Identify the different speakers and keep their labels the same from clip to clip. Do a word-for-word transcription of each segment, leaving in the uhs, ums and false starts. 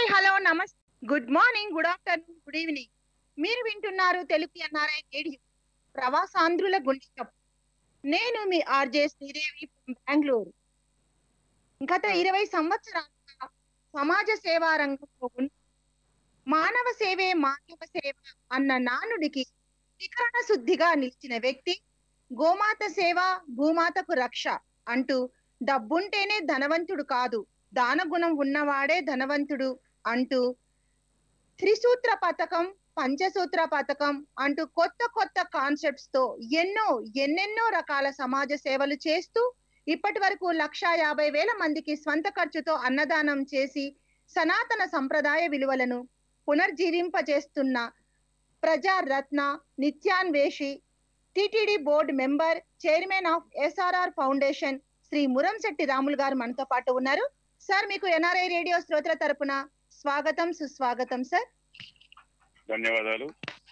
Speaker 1: Hello నమస్తే, good morning, good afternoon, good evening. మీరు వింటున్నారు తెలుగు ఎన్ఆర్ఐ రేడియో ప్రవాసాంధ్రుల గుండె చప్పుడు. నేను మీ ఆర్జే శ్రీదేవి ఫ్రమ్ బెంగళూరు. గత ఇరవై సంవత్సరాలుగా సమాజ సేవా రంగంలో ఉన్న మానవ సేవే మానవ సేవ అన్న నానుడికి త్రికరణ శుద్ధిగా నిలిచిన వ్యక్తి, గోమాత సేవ భూమాతకు రక్ష అంటూ డబ్బుంటేనే ధనవంతుడు కాదు, దానగుణం ఉన్నవాడే ధనవంతుడు అంటూ త్రిసూత్ర పథకం, పంచసూత్ర పథకం అంటూ కొత్త కొత్త కాన్సెప్ట్స్ తో ఎన్నో ఎన్నెన్నో రకాల సమాజ సేవలు చేస్తూ ఇప్పటి వరకు లక్ష యాభై వేల మందికి స్వంత ఖర్చుతో అన్నదానం చేసి సనాతన సంప్రదాయ విలువలను పునర్జీవింపజేస్తున్న ప్రజారత్న, నిత్యాన్వేషి, TTD board member, chairman of SRR foundation Shri Muramshetty Ramulu garu మనతో పాటు ఉన్నారు. సార్, మీకు ఎన్ఆర్ఐ రేడియో శ్రోతల తరపున స్వాగతం, సుస్వాగతం సార్.
Speaker 2: ధన్యవాదాలు.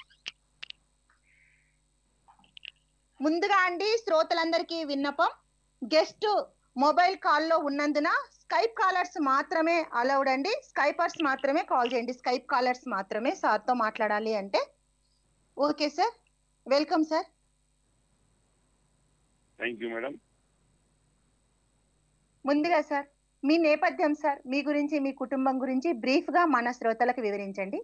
Speaker 1: ముందుగా అండి, శ్రోతలందరికీ విన్నపం, గెస్ట్ మొబైల్ కాల్లో ఉన్నందున స్కైప్ కాలర్స్ మాత్రమే అలౌడ్ అండి. స్కైపర్స్ మాత్రమే కాల్ చేయండి, స్కైప్ కాలర్స్ మాత్రమే సార్తో మాట్లాడాలి అంటే. Okay sir, welcome sir.
Speaker 2: Thank you madam.
Speaker 1: ముందుగా సార్, మీ నేపథ్యం సార్, మీ గురించి, మీ కుటుంబం గురించి బ్రీఫ్ గా మన శ్రోతలకు వివరించండి.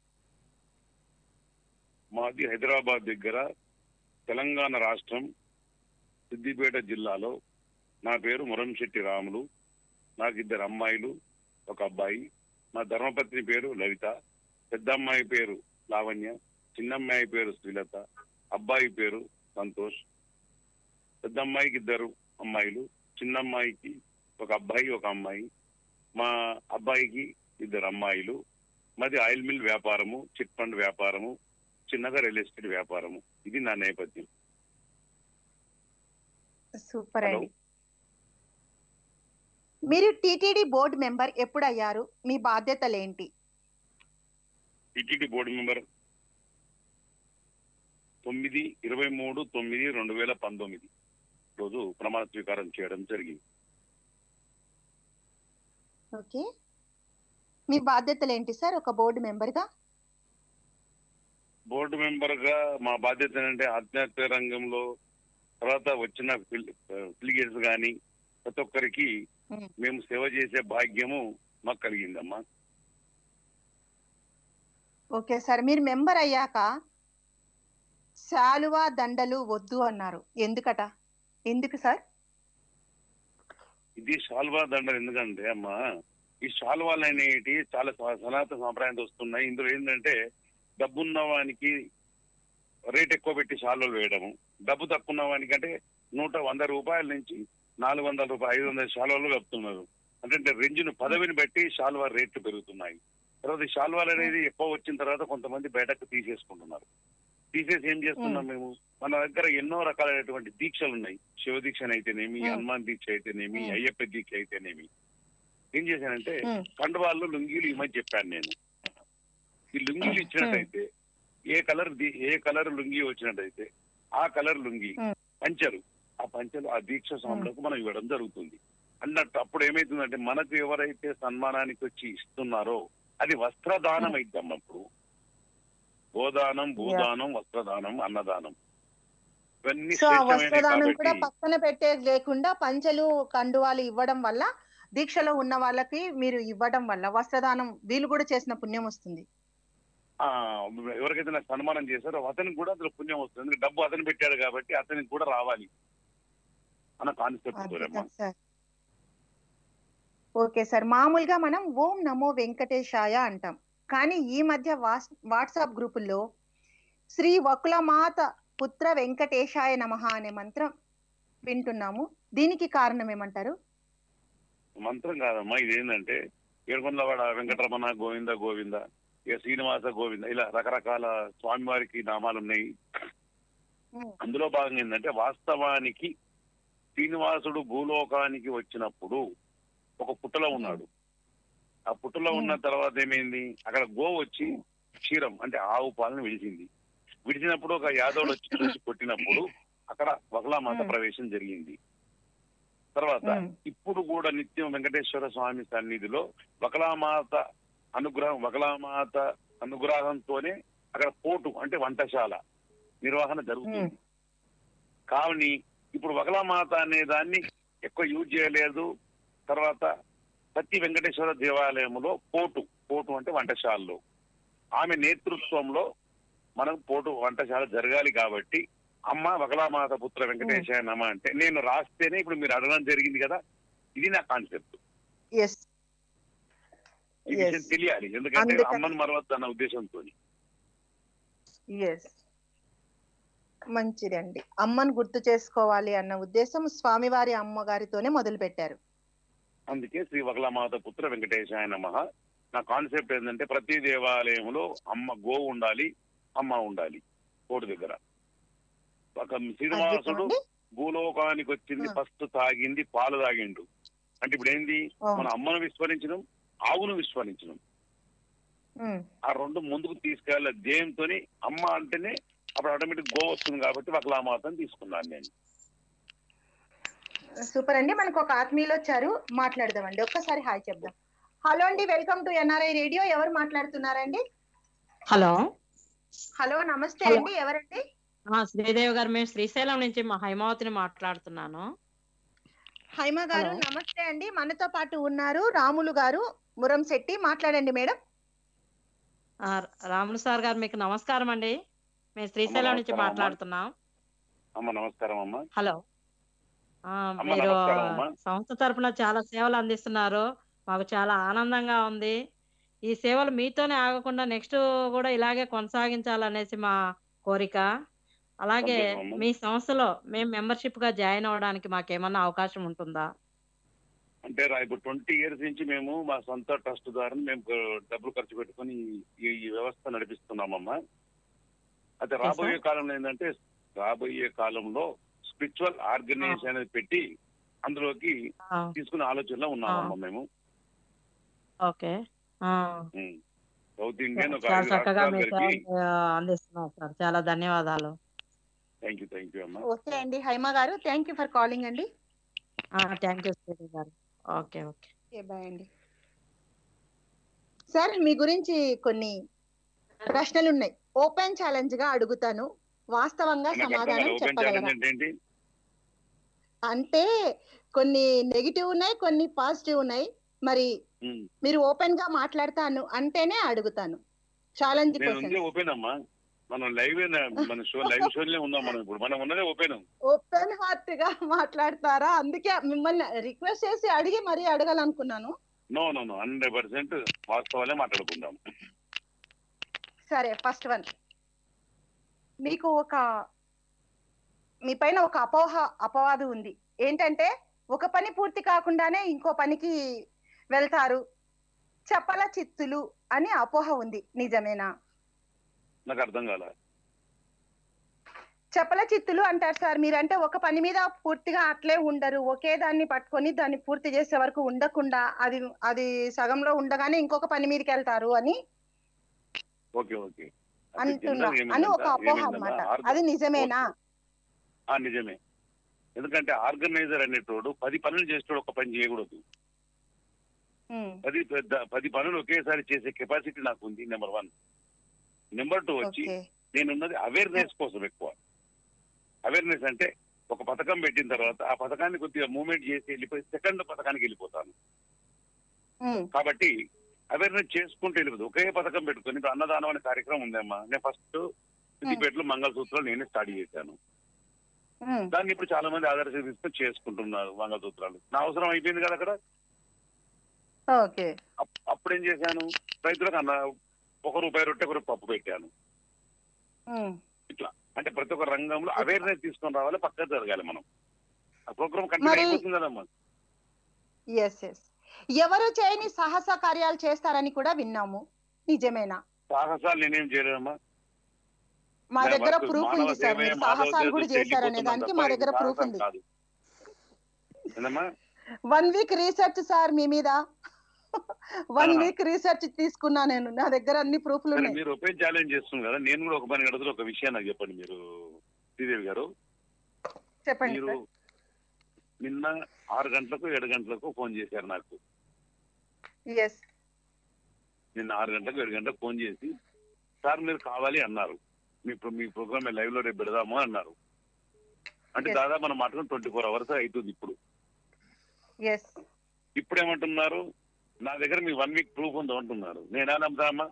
Speaker 2: మాది హైదరాబాద్ దగ్గర తెలంగాణ రాష్ట్రం సిద్దిపేట జిల్లాలో. నా పేరు మురంశెట్టి రాములు. నాకు ఇద్దరు అమ్మాయిలు, ఒక అబ్బాయి. మా ధర్మపత్ని పేరు లలిత, పెద్ద అమ్మాయి పేరు లావణ్య, చిన్నమ్మాయి పేరు శ్రీలత, అబ్బాయి పేరు సంతోష్. పెద్ద అమ్మాయికి ఇద్దరు అమ్మాయిలు, చిన్నమ్మాయికి ఒక అబ్బాయి ఒక అమ్మాయి. మా అబ్బాయికి ఇద్దరు అమ్మాయిలు. మాది ఆయిల్ మిల్ వ్యాపారము, చిట్ ఫండ్ వ్యాపారము, చిన్నగా రియల్ ఎస్టేట్ వ్యాపారము. ఇది నా నేపథ్యం.
Speaker 1: సూపర్ అండి. మీరు టిటిడి బోర్డు మెంబర్ ఎప్పుడు అయ్యారు? మీ బాధ్యతలు ఏంటి?
Speaker 2: టిటిడి బోర్డు మెంబర్ తొమ్మిది ఇరవై మూడు తొమ్మిది రెండు వేల పంతొమ్మిది రోజు ప్రమాణ స్వీకారం చేయడం జరిగింది.
Speaker 1: ఓకే, మీ బాధ్యతలు ఏంటి సార్ ఒక బోర్డు మెంబర్ గా?
Speaker 2: బోర్డు మెంబర్ గా మా బాధ్యత ఏంటంటే ఆధ్యాత్మిక రంగంలో తర్వాత వచ్చిన ఫిలిగేట్స్ కానీ ప్రతి ఒక్కరికి మేము సేవ చేసే భాగ్యము మాకు కలిగిందమ్మా.
Speaker 1: ఓకే సార్, మీరు మెంబర్ అయ్యాక శాలువా దండలు వద్దు అన్నారు, ఎందుకట? ఎందుకు సార్?
Speaker 2: ఇది శాల్వా దండలు ఎందుకంటే అమ్మా, ఈ శాల్వాలు అనేటి చాలా సనాతన సాంప్రదాయంతో వస్తున్నాయి. ఇందులో ఏంటంటే డబ్బున్న వానికి రేట్ ఎక్కువ పెట్టి శాల్వాలు వేయడము, డబ్బు తక్కువ ఉన్న వానికి అంటే నూట వంద రూపాయల నుంచి నాలుగు వందల రూపాయలు ఐదు వందల శాల్వాలు కప్పుతున్నారు. అంటే రెంజును పదవిని బట్టి శాల్వా రేట్లు పెరుగుతున్నాయి. తర్వాత ఈ శాల్వాలు అనేది ఎక్కువ వచ్చిన తర్వాత కొంతమంది బయటకు తీసేసుకుంటున్నారు. తీసేసి ఏం చేస్తున్నాం మేము, మన దగ్గర ఎన్నో రకాలైనటువంటి దీక్షలు ఉన్నాయి. శివ దీక్ష అయితేనేమి, హనుమాన్ దీక్ష అయితేనేమి, అయ్యప్ప దీక్ష అయితేనేమి. ఏం చేశానంటే కండువాళ్ళు లుంగీలు ఇవ్వమని చెప్పాను నేను. ఈ లుంగీలు ఇచ్చినట్టయితే ఏ కలర్ ఏ కలర్ లుంగీ వచ్చినట్టయితే ఆ కలర్ లుంగీ పంచరు, ఆ పంచలు ఆ దీక్ష స్వాములకు మనం ఇవ్వడం జరుగుతుంది అన్నట్టు. అప్పుడు ఏమైతుందంటే మనకు ఎవరైతే సన్మానానికి వచ్చి ఇస్తున్నారో అది వస్త్రదానం అయిద్దాం. అప్పుడు గోదానం, భూదానం, వస్త్రదానం, అన్నదానం ఇవన్నీ
Speaker 1: వస్త్రదానం కూడా పక్కన పెట్టేది లేకుండా పంచలు కండువాలు ఇవ్వడం వల్ల, దీక్షలో ఉన్న వాళ్ళకి మీరు ఇవ్వడం వల్ల వస్త్రదానం వీళ్ళు కూడా చేసిన పుణ్యం వస్తుంది.
Speaker 2: ఆ ఎవరికైతే నాకు సన్మానం చేశారో అతనికి కూడా అందులో పుణ్యం వస్తుంది. డబ్బు అతను పెట్టాడు కాబట్టి అతనికి కూడా రావాలి అన్న కాన్సెప్ట్.
Speaker 1: ఓకే సార్, మామూలుగా మనం ఓం నమో వెంకటేశాయ అంటాం, కానీ ఈ మధ్య వాట్సాప్ గ్రూపుల్లో శ్రీ వకులమాత పుత్ర వెంకటేశాయ నమః అనే మంత్రం వింటున్నాము. దీనికి కారణం ఏమంటారు?
Speaker 2: మంత్రం కాదమ్మా, ఇదేంటంటే ఏడుకొండలవాడ వెంకటరమణ గోవింద గోవింద, ఇక శ్రీనివాస గోవింద, ఇలా రకరకాల స్వామివారికి నామాలు ఉన్నాయి. అందులో భాగంగా ఏంటంటే వాస్తవానికి శ్రీనివాసుడు భూలోకానికి వచ్చినప్పుడు ఒక పుట్టలో ఉన్నాడు. ఆ పుట్టలో ఉన్న తర్వాత ఏమైంది, అక్కడ గో వచ్చి క్షీరం అంటే ఆవు పాలను విడిచింది. విడిచినప్పుడు ఒక యాదవుడు వచ్చి చూసి కొట్టినప్పుడు అక్కడ వకులామాత ప్రవేశం జరిగింది. తర్వాత ఇప్పుడు కూడా నిత్యం వెంకటేశ్వర స్వామి సన్నిధిలో వకులామాత అనుగ్రహం వగలామాత అనుగ్రహంతోనే అక్కడ పోటు అంటే వంటశాల నిర్వహణ జరుగుతుంది. కావని ఇప్పుడు వగలామాత అనే దాన్ని ఎక్కువ యూజ్ చేయలేదు. తర్వాత సత్య వెంకటేశ్వర దేవాలయంలో పోటు పోటు అంటే వంటశాలలో ఆమె నేతృత్వంలో మనకు పోటు వంటశాల జరగాలి. కాబట్టి అమ్మ వగలామాత పుత్ర వెంకటేశాయ నమ అంటే నేను రాస్తేనే ఇప్పుడు మీరు అడగడం జరిగింది కదా, ఇది నా కాన్సెప్ట్. ఈ విషయం తెలియాలి, ఎందుకంటే అమ్మను మరవద్దు అన్న ఉద్దేశంతో.
Speaker 1: మంచిదండి, అమ్మను గుర్తు చేసుకోవాలి అన్న ఉద్దేశం స్వామివారి అమ్మగారితోనే మొదలు పెట్టారు.
Speaker 2: అందుకే శ్రీ వగలామాత పుత్ర వెంకటేశాయ నమః. నా కాన్సెప్ట్ ఏంటంటే ప్రతి దేవాలయంలో అమ్మ గో ఉండాలి, అమ్మ ఉండాలి. కోటి దగ్గర ఒక శ్రీనివాసుడు భూలోకానికి వచ్చింది, ఫస్ట్ తాగింది పాలు తాగిండు అంటే ఇప్పుడు ఏంది, మన అమ్మను విస్మరించడం, ఆవును విస్మరించడం, ఆ రెండు ముందుకు తీసుకెళ్ళాలి దేంతోని. అమ్మ అంటేనే అప్పుడు ఆటోమేటిక్ గో వస్తుంది కాబట్టి వగలామాతని తీసుకున్నాను నేను.
Speaker 1: సూపర్ అండి, మనకు ఒక ఆత్మీయులు వచ్చారు, మాట్లాడదామండి. ఒక్కసారి హాయ్ చెప్దాం. హలో అండి, వెల్కమ్ టు ఎన్ఆర్ఐ రేడియో. ఎవరు మాట్లాడుతున్నారండి?
Speaker 3: హలో
Speaker 1: హలో నమస్తే అండి, ఎవరండి?
Speaker 3: శ్రీదేవి గారు, మేము శ్రీశైలం నుంచి మా హైమావతిని మాట్లాడుతున్నాను.
Speaker 1: హైమ గారు నమస్తే అండి. మనతో పాటు ఉన్నారు రాములు గారు మురంశెట్టి, మాట్లాడండి మేడం.
Speaker 3: రాములు సార్ గారు మీకు నమస్కారం అండి, మేము శ్రీశైలం నుంచి మాట్లాడుతున్నాం.
Speaker 2: నమస్కారం అమ్మా.
Speaker 3: హలో, మీరు సంస్థ తరపున చాలా సేవలు అందిస్తున్నారు, మాకు చాలా ఆనందంగా ఉంది. ఈ సేవలు మీతోనే ఆగకుండా నెక్స్ట్ కూడా ఇలాగే కొనసాగించాలనేసి మా కోరిక. అలాగే మీ సంస్థలో మేము మెంబర్షిప్ గా జాయిన్ అవడానికి మాకేమన్నా అవకాశం ఉంటుందా?
Speaker 2: అంటే ఇప్పుడు ట్వంటీ ఇయర్స్ నుంచి మేము మా సొంత ట్రస్ట్ ద్వారా మేము డబ్బులు ఖర్చు పెట్టుకుని ఈ వ్యవస్థ నడిపిస్తున్నామమ్మా. అయితే రాబోయే కాలంలో ఏంటంటే రాబోయే కాలంలో స్పిరిచువల్ ఆర్గనైజేషన్ అనేది పెట్టి అందులోకి తీసుకునే ఆలోచనలో ఉన్నామమ్మా మేము.
Speaker 3: ఓకే,
Speaker 2: సౌత్ ఇండియన్ ఒక
Speaker 3: చక్కగా అందిస్తున్నాం సార్, చాలా ధన్యవాదాలు.
Speaker 2: థ్యాంక్ యూ థ్యాంక్ యూ అమ్మా.
Speaker 1: ఓకే అండి Haima garu, thank you for calling అండి.
Speaker 3: Thank you Sridevi garu. Okay okay
Speaker 1: bye అండి. సార్ మీ గురించి కొన్ని ప్రశ్నలు ఉన్నాయి, ఓపెన్ ఛాలెంజ్ గా అడుగుతాను, వాస్తవంగా సమాధానం చెప్పగలరా? అంటే కొన్ని నెగిటివ్ ఉన్నాయి, కొన్ని పాజిటివ్ ఉన్నాయి, మరి మీరు ఓపెన్ గా మాట్లాడతాను అంటేనే అడుగుతాను. ఛాలెంజ్
Speaker 2: ఓపెన్ అమ్మా, మనం లైవ్ మన షో లైవ్ షోలే ఉన్నాం మనం, ఇప్పుడు మనం ఉన్నదే ఓపెన్
Speaker 1: ఓపెన్ హార్ట్ గా మాట్లాడతారా? అందుకే మిమ్మల్ని రిక్వెస్ట్ చేసి అడిగి మరీ అడగాలనుకున్నాను.
Speaker 2: No no no hundred percent వాస్తవాలే మాట్లాడుకుందాం.
Speaker 1: సరే, ఫస్ట్ వన్, మీకు ఒక మీ పైన ఒక అపోహ అపవాదు ఉంది. ఏంటంటే ఒక పని పూర్తి కాకుండానే ఇంకో పనికి వెళ్తారు, చపల చిత్తులు అని అపోహ ఉంది, నిజమేనా?
Speaker 2: నాకు అర్థం కాల.
Speaker 1: చపల చిత్తులు అంటారు సార్ మీరంటే ఒక పని మీద పూర్తిగా అట్లే ఉండరు, ఒకే దాన్ని పట్టుకొని దాన్ని పూర్తి చేసే వరకు ఉండకుండా అది అది సగంలో ఉండగానే ఇంకొక పని మీదకి వెళ్తారు అని అంటున్నా అని ఒక అపోహ అన్నమాట. అది నిజమేనా?
Speaker 2: నిజమే, ఎందుకంటే ఆర్గనైజర్ అనేటోడు పది పనులు చేసేటోడు ఒక పని చేయకూడదు. పది పెద్ద పది పనులు ఒకేసారి చేసే కెపాసిటీ నాకు ఉంది, నెంబర్ వన్. నెంబర్ టూ వచ్చి నేనున్నది అవేర్నెస్ కోసం ఎక్కువ. అవేర్నెస్ అంటే ఒక పథకం పెట్టిన తర్వాత ఆ పథకాన్ని కొద్దిగా మూవ్మెంట్ చేసి వెళ్ళిపోయి సెకండ్ పథకానికి వెళ్ళిపోతాను. కాబట్టి అవేర్నెస్ చేసుకుంటూ వెళ్ళిపోతుంది. ఒకే పథకం పెట్టుకుని ఇప్పుడు అన్నదానం అనే కార్యక్రమం ఉందమ్మా. నేను ఫస్ట్ సిద్దిపేటలో మంగళసూత్రాలు నేనే స్టార్ట్ చేశాను. దాన్ని ఇప్పుడు చాలా మంది ఆదర్శ తీసుకొని చేసుకుంటున్నారు మంగళసూత్రాలు. నా అవసరం అయిపోయింది కదా అక్కడ. అప్పుడేం చేశాను, రైతులకు అన్న ఒక రూపాయి రొట్టె ఒక పప్పు పెట్టాను. ఇట్లా అంటే ప్రతి ఒక్క రంగంలో అవేర్నెస్ తీసుకొని రావాలి, పక్కన జరగాలి. మనం ఆ ప్రోగ్రామ్ కంటిన్యూ అయిపోతుంది కదమ్మా.
Speaker 1: ఎవరు చేయని సాహస కార్యాలు చేస్తారని కూడా విన్నాము, నిజమేనా?
Speaker 2: సాహసాలు నేనేం చేయలేదమ్మా,
Speaker 1: మా దగ్గర ప్రూఫ్ ఉంది సార్. మీరు సాహసాలు కూడా చేశారనే దానికి మా దగ్గర ప్రూఫ్ ఉంది. వన్ వీక్ రీసెర్చ్ సార్ మీ మీద, వన్ వీక్ రీసెర్చ్ తీసుకున్నా నేను, నా దగ్గర అన్ని ప్రూఫ్లు ఉన్నాయి.
Speaker 2: మీరు ఓపెన్ ఛాలెంజ్ చేస్తున్నారు కదా, నేను కూడా ఒక పని అడుగుతాను. ఒక విషయం నాకు చెప్పండి మీరు శ్రీదేవి గారు.
Speaker 1: చెప్పండి.
Speaker 2: మీరు నిన్న ఆరు గంటలకు ఏడు గంటలకు ఫోన్ చేశారు నాకు. నిన్న ఆరు గంటలకు ఏడు గంటలకు ఫోన్ చేసి సార్ మీరు కావాలి అన్నారు, మీ మీ ప్రోగ్రామ్ లైవ్ లో రేపు పెడదాము అన్నారు. అంటే దాదాపు మనం మాట్లాడుకుని ట్వంటీ ఫోర్ అవర్స్ అవుతుంది. ఇప్పుడు ఇప్పుడు ఏమంటున్నారు, నా దగ్గర మీ వన్ వీక్ ప్రూఫ్ ఉందో అంటున్నారు. నేనా నమ్ముతామా?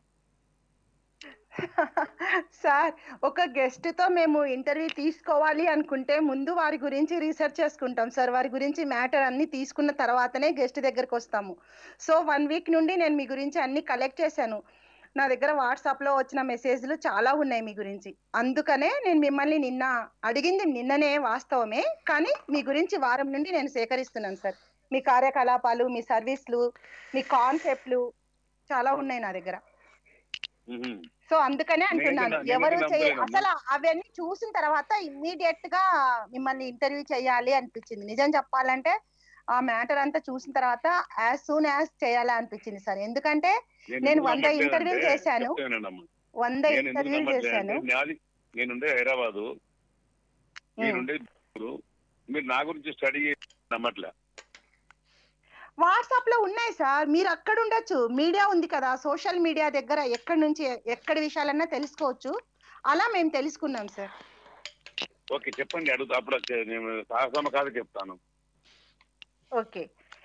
Speaker 1: సార్, ఒక గెస్ట్ తో మేము ఇంటర్వ్యూ తీసుకోవాలి అనుకుంటే ముందు వారి గురించి రీసెర్చ్ చేసుకుంటాం సార్. వారి గురించి మ్యాటర్ అన్ని తీసుకున్న తర్వాతనే గెస్ట్ దగ్గరకు వస్తాము. సో వన్ వీక్ నుండి నేను మీ గురించి అన్ని కలెక్ట్ చేశాను. నా దగ్గర వాట్సాప్ లో వచ్చిన మెసేజ్లు చాలా ఉన్నాయి మీ గురించి. అందుకనే నేను మిమ్మల్ని నిన్న అడిగింది నిన్ననే వాస్తవమే, కానీ మీ గురించి వారం నుండి నేను సేకరిస్తున్నాను సార్. మీ కార్యకలాపాలు, మీ సర్వీస్లు, మీ కాన్సెప్ట్లు చాలా ఉన్నాయి నా దగ్గర. సో అందుకనే అంటున్నాను, ఎవరు చేయ అసలు అవన్నీ చూసిన తర్వాత ఇమ్మీడియట్ గా మిమ్మల్ని ఇంటర్వ్యూ చేయాలి అనిపించింది. నిజం చెప్పాలంటే ఆ మ్యాటర్ అంతా చూసిన తర్వాత యాజ్ సూన్ యాజ్ చేయాలి అనిపించింది సార్. ఎందుకంటే నేను వంద ఇంటర్వ్యూలు చేశాను వంద ఇంటర్వ్యూలు చేశాను
Speaker 2: నేనుండే హైదరాబాదు, మీరుండే మీరు నా గురించి స్టడీ నమ్మట్లే.
Speaker 1: వాట్సాప్ లో ఉన్నాయి సార్, మీరు అక్కడ ఉండొచ్చు. మీడియా ఉంది కదా, సోషల్ మీడియా దగ్గర ఎక్కడి నుంచి ఎక్కడి విషయాలన్నా తెలుసుకోవచ్చు. అలా మేము తెలుసుకున్నాం సార్.
Speaker 2: ఓకే చెప్పండి, అడుగుతా. అప్పుడు నేను సాహసమ కాదు చెప్తాను.
Speaker 1: ఓకే,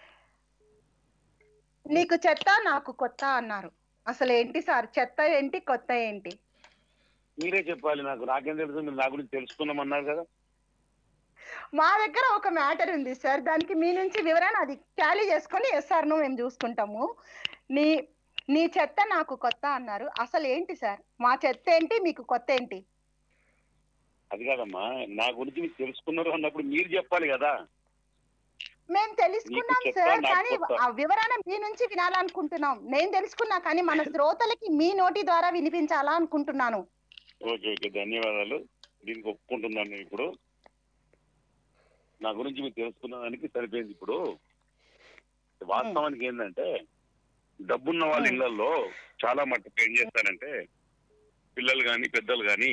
Speaker 1: నీకు చెత్త నాకు కొత్త అన్నారు. అసలు ఏంటి సార్, చెత్త ఏంటి కొత్త ఏంటి?
Speaker 2: మీరే చెప్పాలి నాకు, నాకేం తెలుసు. మీరు నా గురించి తెలుసుకున్నాం అన్నారు కదా.
Speaker 1: మా దగ్గర ఒక మ్యాటర్ ఉంది సార్, దానికి మీ నుంచి వివరణ అది టాలీ చేసుకొని ఎస్ఆర్ ను మేము చూసుకుంటాము. నీ నీ చెత్త నాకు కొత్త అన్నారు. అసలు ఏంటి సార్, మా చెత్త ఏంటి, మీకు కొత్త ఏంటి?
Speaker 2: అది కాదమ్మా, నా గురించి మీరు తెలుసుకున్నారు అన్నప్పుడు మీరు చెప్పాలి కదా.
Speaker 1: మేము తెలుసుకున్నాం సార్, కానీ ఆ వివరణ మీ నుంచి వినాలనుకుంటున్నాం. నేను తెలుసుకున్నా కానీ మన శ్రోతలకి మీ నోటి ద్వారా వినిపించాలా అనుకుంటున్నాను.
Speaker 2: ఓకే ఓకే ధన్యవాదాలు. దీనికి ఒప్పుకుంటున్నాను. నేను ఇప్పుడు నా గురించి మీరు తెలుసుకున్న దానికి సరిపోయింది. ఇప్పుడు వాస్తవానికి ఏంటంటే, డబ్బున్న వాళ్ళ ఇళ్లలో చాలా మట్టుకు ఏం చేస్తారంటే, పిల్లలు కానీ పెద్దలు కానీ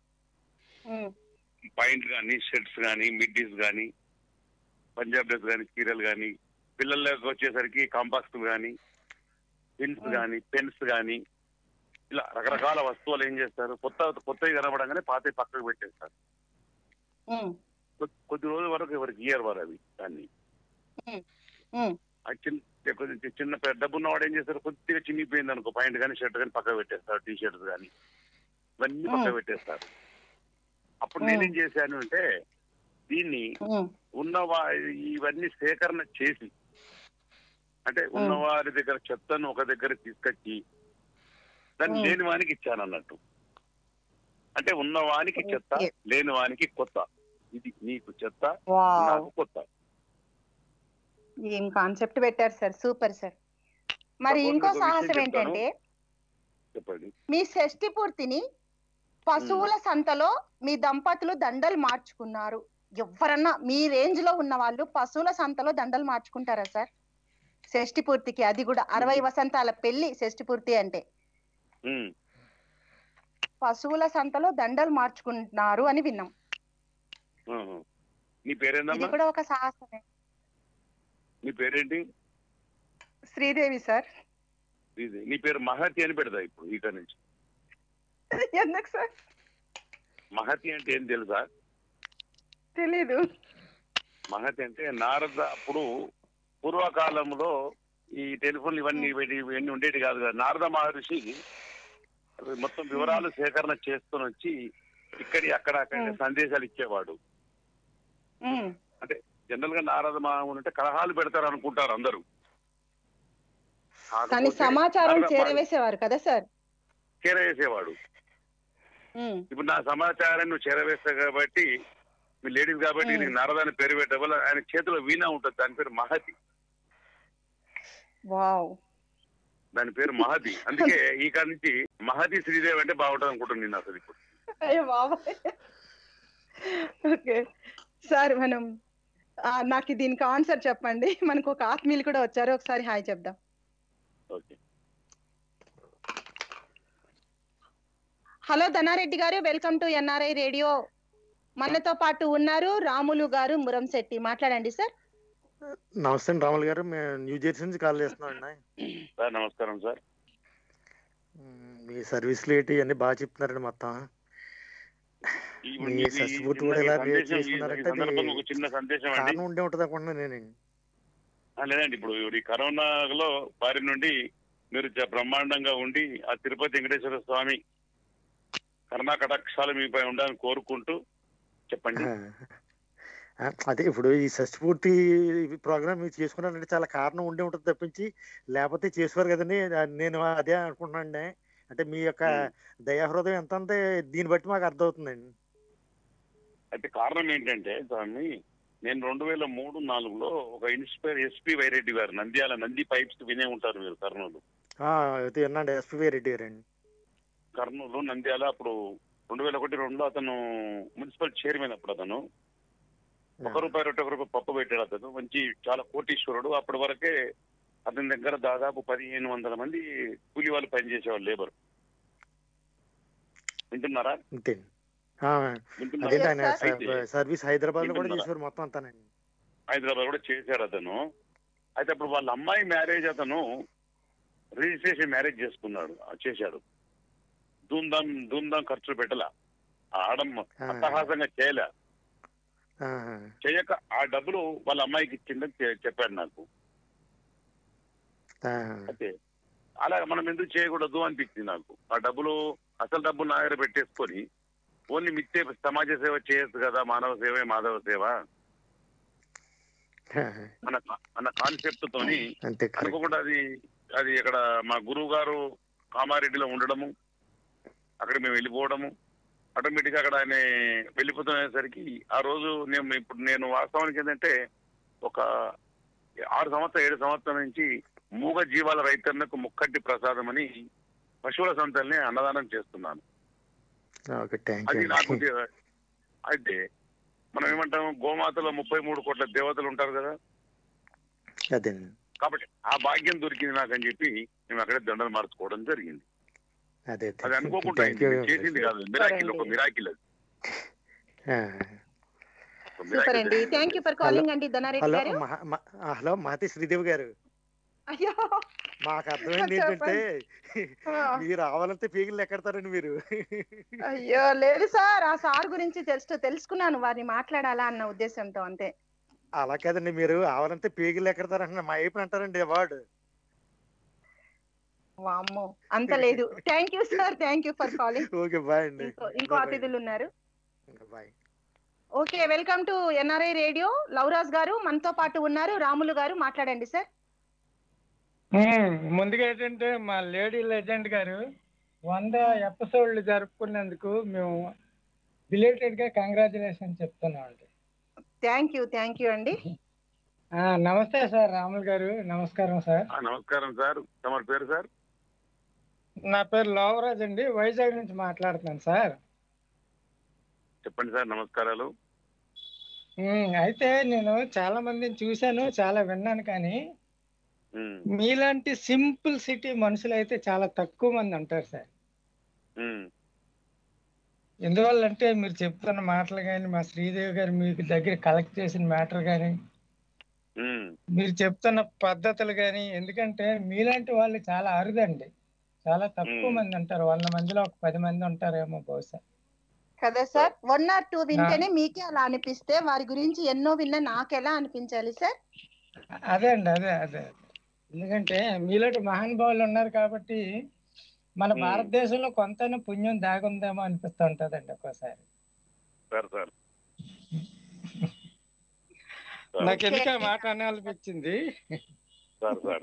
Speaker 2: పాయింట్ కానీ షర్ట్స్ కానీ మిడ్డీస్ కానీ పంజాబ్ డ్రెస్ కానీ చీరలు కానీ, పిల్లలకు వచ్చేసరికి కాంపాక్స్ కానీ పిన్స్ కానీ పెన్స్ కానీ ఇలా రకరకాల వస్తువులు ఏం చేస్తారు, కొత్త కొత్తవి కనబడంగానే పాత పక్కకు పెట్టేస్తారు. కొద్ది రోజుల వరకు ఎవరికి ఇయర్ వారు అవి దాన్ని. చిన్న చిన్న డబ్బున్న వాడు ఏం చేస్తారు, కొద్దిగా చినిగిపోయింది అనుకో పాయింట్ కానీ షర్ట్ కానీ పక్కకు పెట్టేస్తారు, టీ షర్ట్స్ కానీ ఇవన్నీ పక్కకు పెట్టేస్తారు. అప్పుడు నేనేం చేశాను అంటే, దీన్ని ఉన్న ఇవన్నీ సేకరణ చేసి, అంటే ఉన్నవారి దగ్గర చెత్తను ఒక దగ్గర తీసుకొచ్చి దాన్ని లేని వానికి ఇచ్చాను అన్నట్టు. అంటే ఉన్నవానికి చెత్త, లేని వానికి కొత్త. ఇది నీకు చెత్త, నాకు కొత్త.
Speaker 1: ఏం కాన్సెప్ట్ పెట్టారు సార్, సూపర్ సార్. మరి ఇంకో సాహసం ఏంటంటే,
Speaker 2: చెప్పండి,
Speaker 1: మీ షష్ఠి పూర్తిని పశువుల సంతలో మీ దంపతులు దండలు మార్చుకున్నారు. ఎవరన్నా మీ రేంజ్ లో ఉన్న వాళ్ళు పశువుల సంతలో దండలు మార్చుకుంటారా సార్ షష్ఠి పూర్తికి? అది కూడా అరవై వసంతాల పెళ్లి షష్ఠి పూర్తి అంటే. పశువుల సంతలో దండలు మార్చుకుంటున్నారు అని విన్నాం. ఇది కూడా ఒక సాహసమే.
Speaker 2: నీ పేరేంటి?
Speaker 1: శ్రీదేవి సార్.
Speaker 2: నీ పేరు మహతి అని పెడతా ఇప్పుడు ఇక నుంచి.
Speaker 1: ఎందుకు సార్?
Speaker 2: మహతి అంటే ఏం తెలుసా?
Speaker 1: తెలీదు.
Speaker 2: మహతి అంటే నారద, అప్పుడు పూర్వకాలంలో ఈ టెలిఫోన్లు ఇవన్నీ ఇవన్నీ ఉండేవి కాదు కదా. నారద మహర్షి మొత్తం వివరాలు సేకరణ చేసుకుని వచ్చి ఇక్కడి అక్కడ అక్కడ సందేశాలు ఇచ్చేవాడు. అంటే జనరల్ గా నారద మహాముని అంటే కలహాలు పెడతారు అనుకుంటారు అందరూ,
Speaker 1: కానీ సమాచారం చేరవేసేవారు కదా సార్.
Speaker 2: చేరవేసేవాడు. ఇప్పుడు నా సమాచారాన్ని నువ్వు చేరవేస్తావు కాబట్టి, మీ లేడీస్ కాబట్టి నీకు నారద అని పేరు పెట్టే వల్ల ఆయన చేతిలో వీణా ఉంటుంది, దాని పేరు మహతి. దాని పేరు మహతి. అందుకే ఈ కాడ నుంచి మహతి శ్రీదేవి అంటే బాగుంటుంది అనుకుంటుంది నేను అసలు ఇప్పుడు.
Speaker 1: ఓకే సార్, మనం నాకు దీనికి ఆన్సర్ చెప్పండి. మనకు ఒక ఆత్మీయులు కూడా వచ్చారు, ఒకసారి హాయ్ చెప్దాం.
Speaker 2: ఓకే.
Speaker 1: హలో ధనారెడ్డి గారు, వెల్కమ్ టు ఎన్ఆర్ఐ రేడియో. మనతో పాటు ఉన్నారు రాములు గారు మురంశెట్టి. మాట్లాడండి సార్.
Speaker 4: నమస్తే రాములు గారు, మేము న్యూ జెర్సీ నుంచి కాల్ చేస్తున్నాం అండి.
Speaker 2: నమస్కారం సార్.
Speaker 4: ఉమ్, మీ సర్వీస్లు ఏంటి అన్ని బాగా చెప్తున్నారండి మొత్తం.
Speaker 2: ఈ-
Speaker 4: మీ
Speaker 2: ఈ- ఈ
Speaker 4: షష్టి పూర్తి
Speaker 2: చిన్న
Speaker 4: కూడా
Speaker 2: ఈ
Speaker 4: ఇలా మీరు
Speaker 2: సందేశం ఈ ఈ
Speaker 4: చేసుకున్నారంటే అది
Speaker 2: సందర్భంగా ఒక చిన్న సందేశం అండి.
Speaker 4: కారణం ఉండే ఉంటుంది అనుకుంటున్నాను నేను.
Speaker 2: ఆ, లేదండి, ఇప్పుడు ఈ కరోనాలో బారి నుండి మీరు చ- బ్రహ్మాండంగా ఉండి ఆ తిరుపతి వెంకటేశ్వర స్వామి కరుణా కటాక్షాలు మీపై ఉండాలని కోరుకుంటూ చెప్పండి.
Speaker 4: ఆ, అదే ఇప్పుడు ఈ షష్టి పూర్తి ప్రోగ్రామ్ మీరు చేసుకున్నారంటే చాలా కారణం ఉండే ఉంటుంది తప్పించి లేకపోతే చేసుకోరు కదండి. ఆ, నేను అదే అనుకుంటున్నాండి. అంటే మీ యొక్క
Speaker 2: ఉమ్.
Speaker 4: దయాహృదయం ఎంత అంటే దీన్ని బట్టి మాకు అర్థమవుతుందండి.
Speaker 2: అయితే కారణం ఏంటంటే స్వామి, నేను రెండు వేల మూడు నాలుగులో ఒక ఇన్స్పైర్ ఎస్పి వైరెడ్డి గారు నంద్యాల నంది పైప్స్ వినే ఉంటారు మీరు కర్నూలు.
Speaker 4: ఆ, అయితే విన్నాండి ఎస్పి రెడ్డి గారండి.
Speaker 2: కర్నూలు నంద్యాల అప్పుడు రెండు వేల ఒకటి రెండులో అతను మున్సిపల్ చైర్మన్. అప్పుడు అతను ఒక రూపాయి రెండు రూపాయి పప్పు పెట్టాడు. అతను మంచి చాలా కోటీశ్వరుడు. అప్పటి వరకే అతని దగ్గర దాదాపు పదిహేను వందల మంది కూలి వాళ్ళు పనిచేసేవాళ్ళు, లేబర్. వింటున్నారా?
Speaker 4: అంతే. ఆ,
Speaker 2: వింటున్నారా?
Speaker 4: అదేంటి
Speaker 1: Yes,
Speaker 4: ఆయన
Speaker 1: sir.
Speaker 4: స-
Speaker 2: అయితే
Speaker 4: సర్వీస్ హైదరాబాద్ లో కూడా
Speaker 2: వింటున్నారా?
Speaker 4: చేసేవారు మొత్తం అంతానండి.
Speaker 2: హైదరాబాద్ కూడా చేశాడు అతను. అయితే అప్పుడు వాళ్ళ అమ్మాయి మ్యారేజ్ అతను రిజిస్ట్రేషన్ మ్యారేజ్ చేసుకున్నాడు, ఆ, చేశాడు. ధూమ్ధాం ధూమ్ధాం ఖర్చులు పెట్టలా, ఆ ఆడమ్మ
Speaker 4: ఆ.
Speaker 2: అట్టహాసంగా చేయలే.
Speaker 4: ఆ,
Speaker 2: చేయక ఆ డబ్బులు వాళ్ళ అమ్మాయికి ఇచ్చిందని చె- చెప్పాడు నాకు.
Speaker 4: ఆ,
Speaker 2: అయితే అలా మనం ఎందుకు చేయకూడదు అనిపించింది నాకు. ఆ డబ్బులు అసలు డబ్బులు నా దగ్గర పెట్టేసుకొని ఓన్లీ మిత్తే సమాజ సేవ చేయొచ్చు కదా, మానవ సేవే మాధవ సేవ అన్న అన్న కాన్సెప్ట్ తోని
Speaker 4: అంతే correct.
Speaker 2: అనుకోకుండా అది అది ఇక్కడ మా గురువు గారు కామారెడ్డిలో ఉండడము, అక్కడ మేము వెళ్ళిపోవడము, ఆటోమేటిక్ గా అక్కడ ఆయన వెళ్ళిపోతునేసరికి ఆ రోజు నేను ఇప్పుడు నేను వాస్తవానికి ఏంటంటే ఒక ఆరు సంవత్సరం ఏడు సంవత్సరాల నుంచి మూగ జీవాల రైతన్నకు ముక్కట్టి ప్రసాదం అని పశువుల సంతల్ని అన్నదానం చేస్తున్నాను.
Speaker 4: ఓకే, థ్యాంక్
Speaker 2: అది
Speaker 4: యూ
Speaker 2: నాకు
Speaker 4: అండి.
Speaker 2: దే- అయితే మనం ఏమంటాం, గోమాతలో ముప్పై మూడు కోట్ల దేవతలు ఉంటారు కదా,
Speaker 4: అదేనండి.
Speaker 2: కాబట్టి ఆ భాగ్యం దొరికింది నాకు అని చెప్పి మేము అక్కడే దండలు మార్చుకోవడం జరిగింది.
Speaker 4: అదే
Speaker 2: అది అనుకోకుండా
Speaker 4: థ్యాంక్ యూ.
Speaker 2: అయింది, చేసింది కాదు, మిరాకిల్, ఒక మిరాకిల్ అది. ఒక
Speaker 1: సూపర్
Speaker 2: miracle
Speaker 1: అండి.
Speaker 2: జరిగింది.
Speaker 1: థ్యాంక్ యూ ఫర్ కాలింగ్ అండి ధనారెడ్డి
Speaker 4: హలో
Speaker 1: గారు.
Speaker 4: మహా- మ- ఆ, హలో మహతి శ్రీదేవి గారు.
Speaker 1: అయ్యో,
Speaker 4: మాకు అర్థమైంది ఏంటంటే
Speaker 1: ఆ.
Speaker 4: మీరు రావాలంటే పీగిలు ఎక్కడతారండి మీరు.
Speaker 1: అయ్యో లేదు సార్, ఆ సార్ గురించి తెలుసు తెలుసుకున్నాను, వారిని మాట్లాడాలా అన్న ఉద్దేశంతో అంతే.
Speaker 4: అలా కాదండి, మీరు రావాలంటే పీగిలు ఎక్కడతారంటే మా వైపు అంటారండి అవార్డు.
Speaker 1: వామ్మో, అంత లేదు. Thank you sir, thank you for calling.
Speaker 4: Okay bye అండి.
Speaker 1: ఇంకో ఇంకో అతిథులు ఉన్నారు.
Speaker 4: Bye.
Speaker 1: Okay, welcome to NRI radio. Lavaraj garu మనతో పాటు ఉన్నారు. రాములు గారు మాట్లాడండి సార్.
Speaker 5: ఉమ్, ముందుగా ఏంటంటే మా లేడీ లెజెండ్ గారు వంద ఎపిసోడ్లు జరుపుకున్నందుకు మేము బిలేటెడ్ గా కంగ్రాచులేషన్ చెప్తున్నాం అండి.
Speaker 1: థ్యాంక్ యూ థ్యాంక్ యూ అండి.
Speaker 5: ఆ, నమస్తే సార్ రాములు గారు. నమస్కారం సార్.
Speaker 2: ఆ, నమస్కారం సార్. తమరి పేరు సార్?
Speaker 5: నా పేరు లోవరాజ్ అండి, వైజాగ్ నుంచి మాట్లాడుతున్నాను సార్.
Speaker 2: చెప్పండి సార్. నమస్కారాలు.
Speaker 5: ఉమ్, అయితే నేను చాలా మందిని చూశాను, చాలా విన్నాను, కానీ
Speaker 2: ఉమ్,
Speaker 5: మీలాంటి సింపుల్ సిటీ మనుషులు అయితే చాలా తక్కువ మంది ఉంటారు సార్.
Speaker 2: ఉమ్,
Speaker 5: ఎందువల్లంటే మీరు చెప్తున్న మాటలు కానీ, మా శ్రీదేవి గారు మీకు దగ్గర కలెక్ట్ చేసిన మ్యాటర్ కానీ,
Speaker 2: ఉమ్,
Speaker 5: మీరు చెప్తున్న పద్ధతులు కానీ, ఎందుకంటే మీలాంటి వాళ్ళు చాలా అరుదండి. చాలా తక్కువ
Speaker 2: మ్మ్.
Speaker 5: మంది ఉంటారు. వంద మందిలో ఒక పది మంది ఉంటారేమో బహుశా.
Speaker 1: కదా సార్, వన్ ఆర్ టూ వింటేనే మీకే అలా అనిపిస్తే వారి గురించి ఎన్నో విన్నా నాకెలా అనిపించాలి సార్?
Speaker 5: అదే అండి, అదే అదే ఎందుకంటే మీలాంటి మహానుభావులు ఉన్నారు కాబట్టి మన
Speaker 2: మ్మ్.
Speaker 5: భారతదేశంలో కొంతైనా పుణ్యం దాగుందేమో అనిపిస్తూ ఉంటదండి ఒక్కోసారి.
Speaker 2: సార్ సార్
Speaker 5: నాకు ఎందుకు ఆ మాట అనాలనిపించింది.
Speaker 2: Sir sir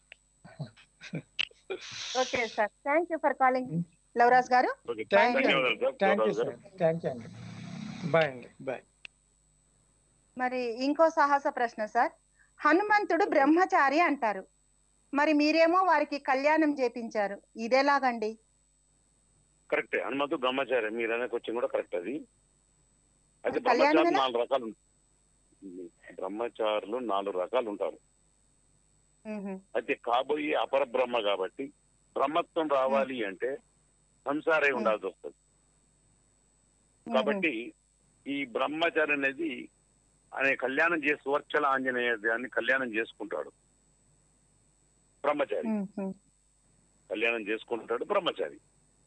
Speaker 1: okay sir, thank you for calling Lavaraj garu.
Speaker 2: Okay,
Speaker 5: thank you
Speaker 2: ధన్యవాదాలు సార్.
Speaker 5: థ్యాంక్ యూ
Speaker 2: ధన్యవాదాలు
Speaker 5: సార్.
Speaker 2: సార్.
Speaker 5: థ్యాంక్ యూ అండి. బాయ్ అండి. బాయ్.
Speaker 1: మరి ఇంకో సాహస ప్రశ్న సార్. హనుమంతుడు బ్రహ్మచారి అంటారు, మరి మీరేమో వారికి కళ్యాణం చేపించారు, ఇదేలాగండి?
Speaker 2: కరెక్టే, హనుమంతు బ్రహ్మచారి మీరు అనే క్వశ్చన్ కూడా కరెక్ట్. అది అయితే
Speaker 1: అది కళ్యాణం
Speaker 2: బ్రహ్మచారులు
Speaker 1: ఎలా?
Speaker 2: నాలుగు రకాలు ఉంటారు. బ్రహ్మచారులు నాలుగు రకాలు ఉంటారు.
Speaker 1: మ్హూ.
Speaker 2: అయితే కాబోయే అపర బ్రహ్మ కాబట్టి బ్రహ్మత్వం రావాలి అంటే సంసారే ఉండాల్సి వస్తుంది. కాబట్టి ఈ బ్రహ్మచారి అనేది ఆయన కళ్యాణం చేసి సువర్చల ఆంజనేయ దాన్ని కళ్యాణం చేసుకుంటాడు బ్రహ్మచారి.
Speaker 1: మ్హూ.
Speaker 2: కళ్యాణం చేసుకుంటాడు బ్రహ్మచారి.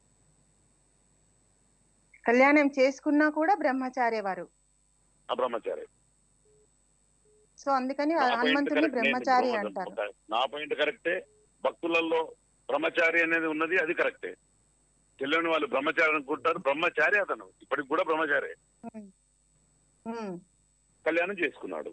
Speaker 1: కళ్యాణం చేసుకున్నా కూడా బ్రహ్మచారి వారు.
Speaker 2: ఆ బ్రహ్మచారి.
Speaker 1: సో అందుకని
Speaker 2: నా పాయింట్
Speaker 1: హనుమంతుని
Speaker 2: కరెక్ట్. నేను
Speaker 1: బ్రహ్మచారి
Speaker 2: బ్రహ్మ-
Speaker 1: అంటారు.
Speaker 2: నా పాయింట్ కరెక్టే. భక్తులలో బ్రహ్మచారి అనేది ఉన్నది, అది కరెక్టే. తెలియని వాళ్ళు బ్రహ్మచారి అనుకుంటారు, బ్రహ్మచారి అతను ఇప్పటికి కూడా బ్రహ్మచారి.
Speaker 1: ఉమ్. ఉమ్.
Speaker 2: కళ్యాణం చేసుకున్నాడు.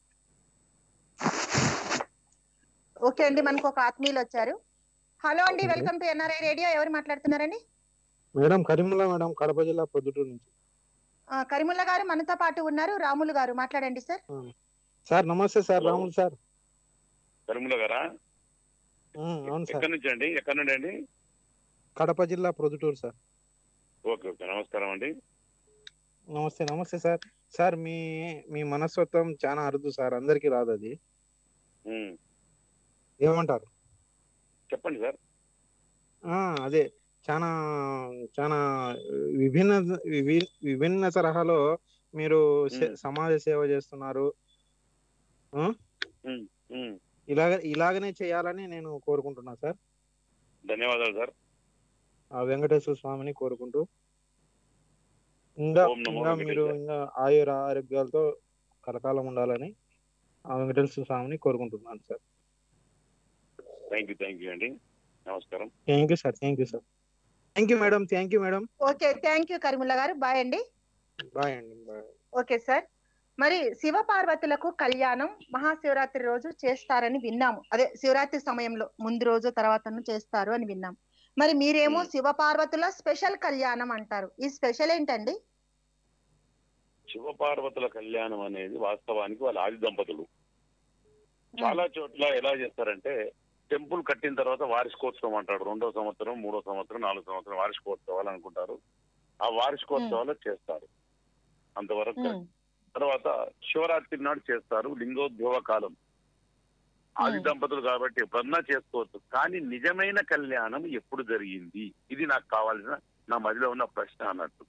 Speaker 1: ఓకే అండి, మనకు ఒక ఆత్మీయులు వచ్చారు. హలో అండి,
Speaker 6: okay.
Speaker 1: Welcome to NRI radio. ఎవరు మాట్లాడుతున్నారండి?
Speaker 6: మేడం కరీముల్లా మేడం, కడప జిల్లా పొద్దుటూరు నుంచి.
Speaker 1: ఆ, కరీముల్లా గారు మనతో పాటు ఉన్నారు. రాములు గారు మాట్లాడండి సార్.
Speaker 6: ఆ. సార్ నమస్తే sir.
Speaker 2: Hello.
Speaker 6: Ramulu sir.
Speaker 2: Karimulla గారా?
Speaker 6: ఉమ్, అవును సార్.
Speaker 2: ఎక్కడి నుంచి అండి? ఎక్కడి నుండి అండి?
Speaker 6: కడప జిల్లా పొద్దుటూరు సార్.
Speaker 2: ఓకే ఓకే, నమస్కారం అండి.
Speaker 6: నమస్తే నమస్తే సార్. సార్ మీ మీ మనస్తత్వం చాలా అరుదు సార్, అందరికీ రాదు అది.
Speaker 2: ఉమ్,
Speaker 6: ఏమంటారు?
Speaker 2: చెప్పండి సార్.
Speaker 6: ఆ అదే చాలా చాలా విభిన్న విభి- విభిన్న తరహాలో మీరు సే-
Speaker 2: ఉమ్.
Speaker 6: సమాజ సేవ చేస్తున్నారు. ఆ?
Speaker 2: ఉమ్, ఉమ్.
Speaker 6: ఇలాగ ఇలాగనే చేయాలని నేను కోరుకుంటున్నా సార్.
Speaker 2: ధన్యవాదాలు సార్.
Speaker 6: ఆ వెంకటేశ్వర స్వామిని కోరుకుంటూ ఇంకా
Speaker 2: ఓం నమో
Speaker 6: ఇంకా మీరు
Speaker 2: వెంకటేశాయ.
Speaker 6: ఇంకా ఆయుర ఆరోగ్యాలతో కలకాలం ఉండాలని ఆ వెంకటేశ్వర స్వామిని కోరుకుంటున్నాను sir.
Speaker 2: Thank you thank you అండి. నమస్కారం.
Speaker 6: Thank you sir. Thank you sir. Thank you madam. Thank you madam.
Speaker 1: Okay, thank you Karimulla garu. Bye అండి.
Speaker 6: బాయ్ అండి. బాయ్.
Speaker 1: Okay sir. మరి శివ పార్వతులకు కళ్యాణం మహాశివరాత్రి రోజు చేస్తారని విన్నాము. అదే శివరాత్రి సమయంలో ముందు రోజు తర్వాత చేస్తారు అని విన్నాం. మరి మీరేమో
Speaker 2: ఉమ్.
Speaker 1: శివ పార్వతుల స్పెషల్ కళ్యాణం అంటారు. ఈ స్పెషల్ ఏంటండి?
Speaker 2: శివపార్వతుల కళ్యాణం అనేది వాస్తవానికి వాళ్ళ ఆది దంపతులు. చాలా చోట్ల ఎలా చేస్తారంటే, టెంపుల్ కట్టిన తర్వాత వార్షికోత్సవం అంటాడు. రెండో సంవత్సరం, మూడో సంవత్సరం, నాలుగో సంవత్సరం వార్షికోత్సవాలు అనుకుంటారు. ఆ వార్షికోత్సవాలు చేస్తారు అంతవరకు.
Speaker 1: ఉమ్.
Speaker 2: తర్వాత శివరాత్రి నాడు చేస్తారు, లింగోద్భవ కాలం. ఆది
Speaker 1: ఉమ్.
Speaker 2: దంపతులు కాబట్టి ఎప్పుడన్నా చేసుకోవచ్చు. కానీ నిజమైన కళ్యాణం ఎప్పుడు జరిగింది? ఇది నాకు కావాల్సిన, నా మదిలో ఉన్న ప్రశ్న అన్నట్టు.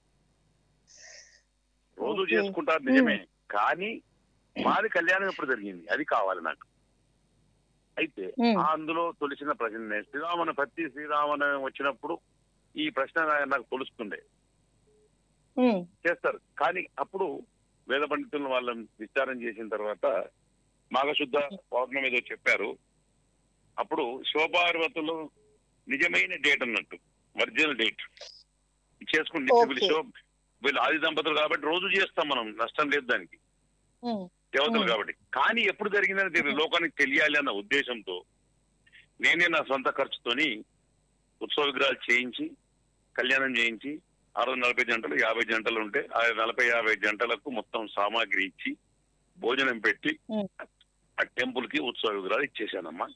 Speaker 2: రోజు
Speaker 1: ఓకే.
Speaker 2: చేసుకుంటారు నిజమే, కానీ వారి కళ్యాణం ఎప్పుడు జరిగింది అది కావాలి నాకు. అయితే
Speaker 1: ఉమ్.
Speaker 2: ఆ అందులో తొలిసిన ప్రశ్న, శ్రీరామన ప్రతి శ్రీరామన వచ్చినప్పుడు ఈ ప్రశ్న నా- నాకు తొలుస్తుండే.
Speaker 1: ఉమ్.
Speaker 2: చేస్తారు, కానీ అప్పుడు వేద పండితులను వాళ్ళని విచారం చేసిన తర్వాత మాఘశుద్ధ పౌర్ణమి ఏదో చెప్పారు. అప్పుడు శివపార్వతులు నిజమైన డేట్ అన్నట్టు, ఒరిజినల్ డేట్ చేసుకుంటే
Speaker 1: ఓకే.
Speaker 2: వీళ్ళు శివ వీళ్ళు ఆది దంపతులు కాబట్టి రోజు చేస్తాం మనం, నష్టం లేదు దానికి,
Speaker 1: ఉమ్.
Speaker 2: దేవతలు
Speaker 1: ఉమ్.
Speaker 2: కాబట్టి. కానీ ఎప్పుడు జరిగిందని తెలియదు, లోకానికి తెలియాలి అన్న ఉద్దేశంతో నేనే నా సొంత ఖర్చుతోని ఉత్సవ విగ్రహాలు చేయించి కళ్యాణం చేయించి ఆరు వందల నలభై జంటలు యాభై జంటలు ఉంటే ఆ నలభై యాభై జంటలకు మొత్తం సామాగ్రి ఇచ్చి భోజనం పెట్టి
Speaker 1: ఉమ్.
Speaker 2: ఆ టెంపుల్ కి ఉత్సవ విగ్రహాలు ఇచ్చేసానమ్మా.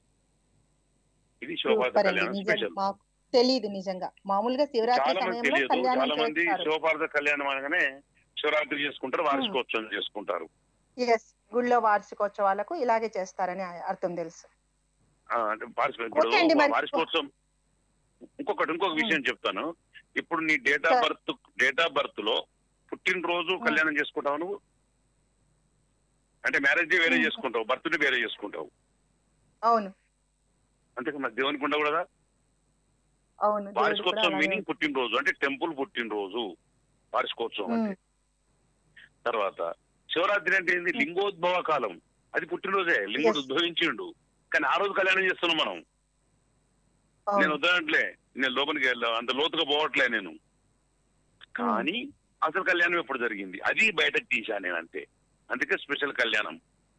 Speaker 2: ఇది శివపార్వత
Speaker 1: సూపర్ అండి.
Speaker 2: కళ్యాణం
Speaker 1: నిజం
Speaker 2: స్పెషల్.
Speaker 1: మాకు తెలియదు నిజంగా. మామూలుగా శివరాత్రి
Speaker 2: చాలా మంది
Speaker 1: సమయంలో
Speaker 2: తెలియదు.
Speaker 1: కళ్యాణం
Speaker 2: చాలా మంది
Speaker 1: చేస్తారు.
Speaker 2: శివపార్వత కళ్యాణం అనగానే శివరాత్రి చేసుకుంటారు, వార్షికోత్సవం చేసుకుంటారు.
Speaker 1: ఎస్, గుళ్ళో వార్షికోత్సవాలకు ఇలాగే చేస్తారని అర్థం తెలుసు.
Speaker 2: ఆ, అంటే వార్షిక ఇప్పుడు
Speaker 1: ఓకే అండి, మరి-
Speaker 2: వార్షికోత్సవం. ఇంకొకటి ఇంకొక విషయం చెప్తాను. ఇప్పుడు నీ date of
Speaker 1: sir.
Speaker 2: Birth date of birth లో పుట్టినరోజు కళ్యాణం చేసుకుంటావు నువ్వు, అంటే మ్యారేజ్ డే వేరే
Speaker 1: ఉమ్.
Speaker 2: చేసుకుంటావు, బర్త్ డే వేరే చేసుకుంటావు.
Speaker 1: అవును
Speaker 2: అంతే మరి దేవునికి ఉండకూడదా?
Speaker 1: అవును దేవుడు కూడా
Speaker 2: వార్షికోత్సవం
Speaker 1: అలాగే
Speaker 2: మీనింగ్ పుట్టినరోజు, అంటే టెంపుల్ పుట్టినరోజు వార్షికోత్సవం అంటే. తర్వాత శివరాత్రి అంటే ఏంది? లింగోద్భవ కాలం. అది పుట్టినరోజే, లింగుడు
Speaker 1: Yes.
Speaker 2: ఉద్భవించిండు. కానీ ఆ రోజు కళ్యాణం చేస్తున్నాం మనం. నేను
Speaker 1: అవును
Speaker 2: వద్దనట్లే, నేను లోపలికి వెళ్ళా అంత లోతుగా పోవట్లే నేను. కానీ అసలు కళ్యాణం ఎప్పుడు జరిగింది అది బయటకు తీసా నేను, అంతే. అందుకే స్పెషల్ కళ్యాణం.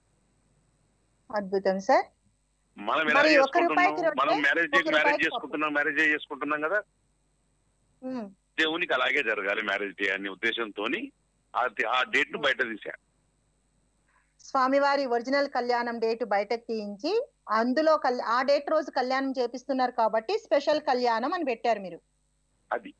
Speaker 1: అద్భుతం సార్.
Speaker 2: మనం ఎలా
Speaker 1: మరి ఒక్క
Speaker 2: చేసుకుంటున్నాం?
Speaker 1: రూపాయికి రొట్టె,
Speaker 2: మనం మ్యారేజ్
Speaker 1: ఒక
Speaker 2: మ్యారేజ్
Speaker 1: రూపాయికి
Speaker 2: చేసుకుంటున్నాం మ్యారేజ్ డే చేసుకుంటున్నాం కదా,
Speaker 1: ఉమ్.
Speaker 2: దేవునికి అలాగే జరగాలి మ్యారేజ్ డే అనే ఉద్దేశంతో ఆ డేట్ ను బయట తీసా.
Speaker 1: స్వామివారి ఒరిజినల్ కళ్యాణం డేట్ బయటకు తీయించి అందులో కల్- ఆ డేట్ రోజు కళ్యాణం చేపిస్తున్నారు కాబట్టి స్పెషల్ కళ్యాణం అని పెట్టారు మీరు.
Speaker 2: అది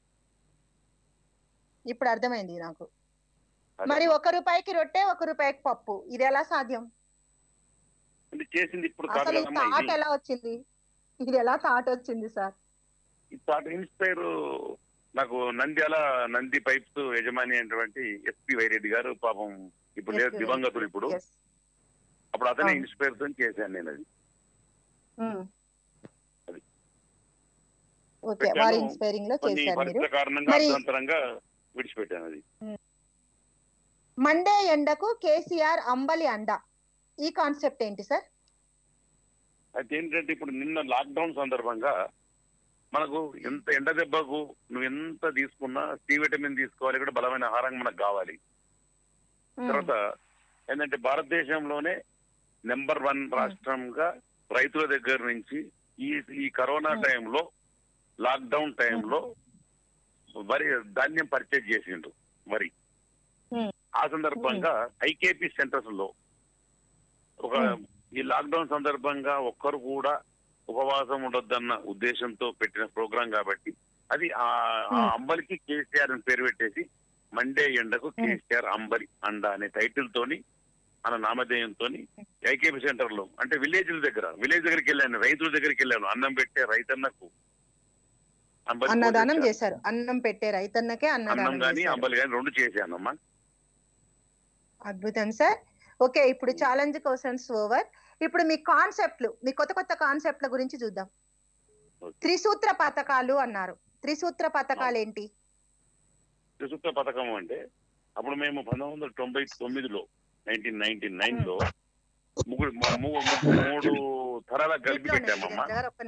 Speaker 1: ఇప్పుడు అర్థమైంది నాకు.
Speaker 2: అది.
Speaker 1: మరి ఒక రూపాయికి రొట్టె, ఒక రూపాయికి పప్పు, ఇది ఎలా సాధ్యం?
Speaker 2: అంటే చేసింది ఇప్పుడు కాదు
Speaker 1: అసలు ఈ
Speaker 2: కదమ్మా
Speaker 1: థాట్
Speaker 2: ఇది.
Speaker 1: ఎలా వచ్చింది? ఇది ఎలా థాట్ వచ్చింది సార్?
Speaker 2: ఈ థాట్ ఇన్స్పైర్ నాకు నంద్యాల నంది పైప్స్ యజమాని అయినటువంటి ఎస్పి వైరెడ్డి గారు, పాపం ఇప్పుడు లేదు, దివంగతులు ఇప్పుడు.
Speaker 1: Yes.
Speaker 2: అప్పుడు అతనే
Speaker 1: అవును.
Speaker 2: ఇన్స్పైర్ తో చేశాను నేను అది.
Speaker 1: ఉమ్.
Speaker 2: అది.
Speaker 1: ఓకే వారి ఇన్స్పైరింగ్ లో
Speaker 2: కొన్ని
Speaker 1: చేశారు మీరు.
Speaker 2: పరిస్థితుల కారణంగా
Speaker 1: మరి
Speaker 2: అర్థాంతరంగా విడిచిపెట్టాను అది.
Speaker 1: మండే ఎండకు కేసీఆర్ అంబలి అండ, ఈ కాన్సెప్ట్ ఏంటి సార్?
Speaker 2: అయితే ఏంటంటే ఇప్పుడు నిన్న లాక్డౌన్ సందర్భంగా మనకు ఎంత ఎండ దెబ్బకు నువ్వు ఎంత తీసుకున్నా సి విటమిన్ తీసుకోవాలి, కూడా బలమైన ఆహారం మనకు కావాలి. తర్వాత ఏంటంటే భారతదేశంలోనే నెంబర్ వన్ రాష్ట్రంగా రైతుల దగ్గర నుంచి ఈ ఈ కరోనా టైంలో లాక్డౌన్ టైంలో వరి ధాన్యం పర్చేజ్ చేసిండు వరి. ఆ సందర్భంగా ఐకేపీ సెంటర్స్ లో ఒక ఈ లాక్డౌన్ సందర్భంగా ఒక్కరు కూడా ఉపవాసం ఉండొద్దన్న ఉద్దేశంతో పెట్టిన ప్రోగ్రాం కాబట్టి అది ఆ అంబలికి కేసీఆర్ అని పేరు పెట్టేసి మండే ఎండకు కేసీఆర్ అంబలి అండ అనే టైటిల్ తోని మన నామధేయంతో ఐకేపీ సెంటర్ లో అంటే విలేజ్ల దగ్గర విలేజ్ దగ్గరికి వెళ్ళాను, రైతుల దగ్గరికి వెళ్ళాను. అన్నం పెట్టే రైతన్నకు
Speaker 1: అన్నదానం చేశారు. అన్నం పెట్టే రైతన్నకే
Speaker 2: అన్నం గాని అంబలి గాని రెండు చేశానమ్మా.
Speaker 1: అద్భుతం సార్. ఓకే, ఇప్పుడు ఛాలెంజ్ క్వశ్చన్స్ ఓవర్. ఇప్పుడు మీ కాన్సెప్ట్లు, మీ కొత్త కొత్త కాన్సెప్ట్ల గురించి చూద్దాం. త్రిసూత్ర పథకాలు అన్నారు. త్రిసూత్ర పథకాలు ఏంటి?
Speaker 2: త్రిసూత్ర పథకం అంటే అప్పుడు మేము పంతొమ్మిది వందల తొంభై తొమ్మిదిలో నైన్టీన్ నైన్టీ నైన్ లో ముగ్గురు మూడు తరాలకు కలిపి పెట్టామమ్మా.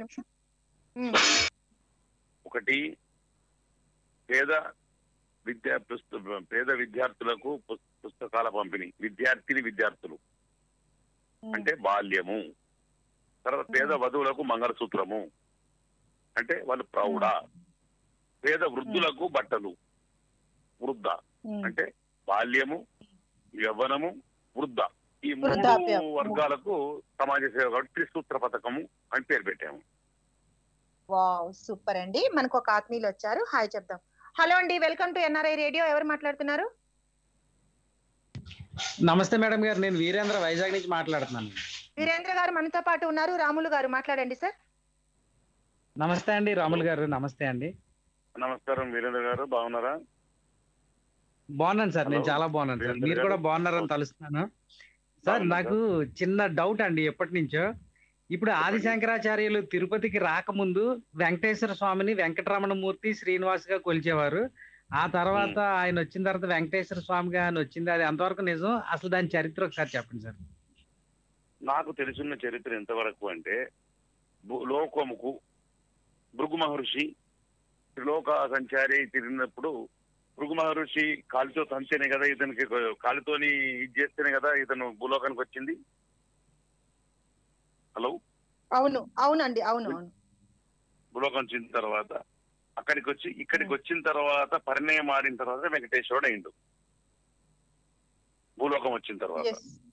Speaker 2: ఒకటి పేద విద్యా పేద విద్యార్థులకు పుస్తకాల పంపిణీ, విద్యార్థిని విద్యార్థులు అంటే బాల్యము. తర్వాత పేద వధువులకు మంగళసూత్రము అంటే వాళ్ళు ప్రౌఢ. పేద వృద్ధులకు బట్టలు, వృద్ధ అంటే బాల్యము, యవ్వనము, వృద్ధ. ఈ మూడు వర్గాలకు సమాజ సేవ కాబట్టి త్రిసూత్ర పథకము అని పేరు పెట్టాము.
Speaker 1: వావ్, సూపర్ అండి. మనకు ఒక ఆత్మీయులు వచ్చారు, హాయ్ చెప్దాం. హలో అండి, వెల్కమ్ టు ఎన్ఆర్ఐ రేడియో. ఎవరు మాట్లాడుతున్నారు?
Speaker 7: నమస్తే మేడం గారు, నేను వీరేంద్ర వైజాగ్ నుంచి మాట్లాడుతున్నాను.
Speaker 1: వీరేంద్ర గారు మనతో పాటు ఉన్నారు. రాములు గారు మాట్లాడండి సార్.
Speaker 7: నమస్తే అండి రాములు గారు. నమస్తే అండి.
Speaker 2: నమస్కారం వీరేంద్ర గారు, బాగున్నారా?
Speaker 7: బాగున్నాను సార్, నేను చాలా బాగున్నాను సార్. మీరు కూడా బాగున్నారని తలుస్తున్నాను సార్. నాకు చిన్న డౌట్ అండి ఎప్పటి నుంచో. ఇప్పుడు ఆది శంకరాచార్యులు తిరుపతికి రాకముందు వెంకటేశ్వర స్వామిని వెంకటరమణమూర్తి శ్రీనివాస్ గా కొలిచేవారు. ఆ తర్వాత ఆయన వచ్చిన తర్వాత వెంకటేశ్వర స్వామిగా ఆయన వచ్చింది. అది ఎంతవరకు నిజం? అసలు దాని చరిత్ర ఒకసారి చెప్పండి సార్.
Speaker 2: నాకు తెలిసిన చరిత్ర ఎంతవరకు అంటే లోకముకు భృగు మహర్షి త్రిలోక సంచారి తిరిగినప్పుడు భృగు మహర్షి కాలితో తంతేనే కదా ఇతనికి, కాలితోని ఇది చేస్తేనే కదా ఇతను భూలోకానికి వచ్చింది. హలో,
Speaker 1: అవును అవునండి, అవును అవును.
Speaker 2: భూలోకం వచ్చిన తర్వాత అక్కడికి వచ్చి ఇక్కడికి వచ్చిన తర్వాత పరిణయం ఆడిన తర్వాత వెంకటేశ్వరుడు అయిండు భూలోకం వచ్చిన తర్వాత.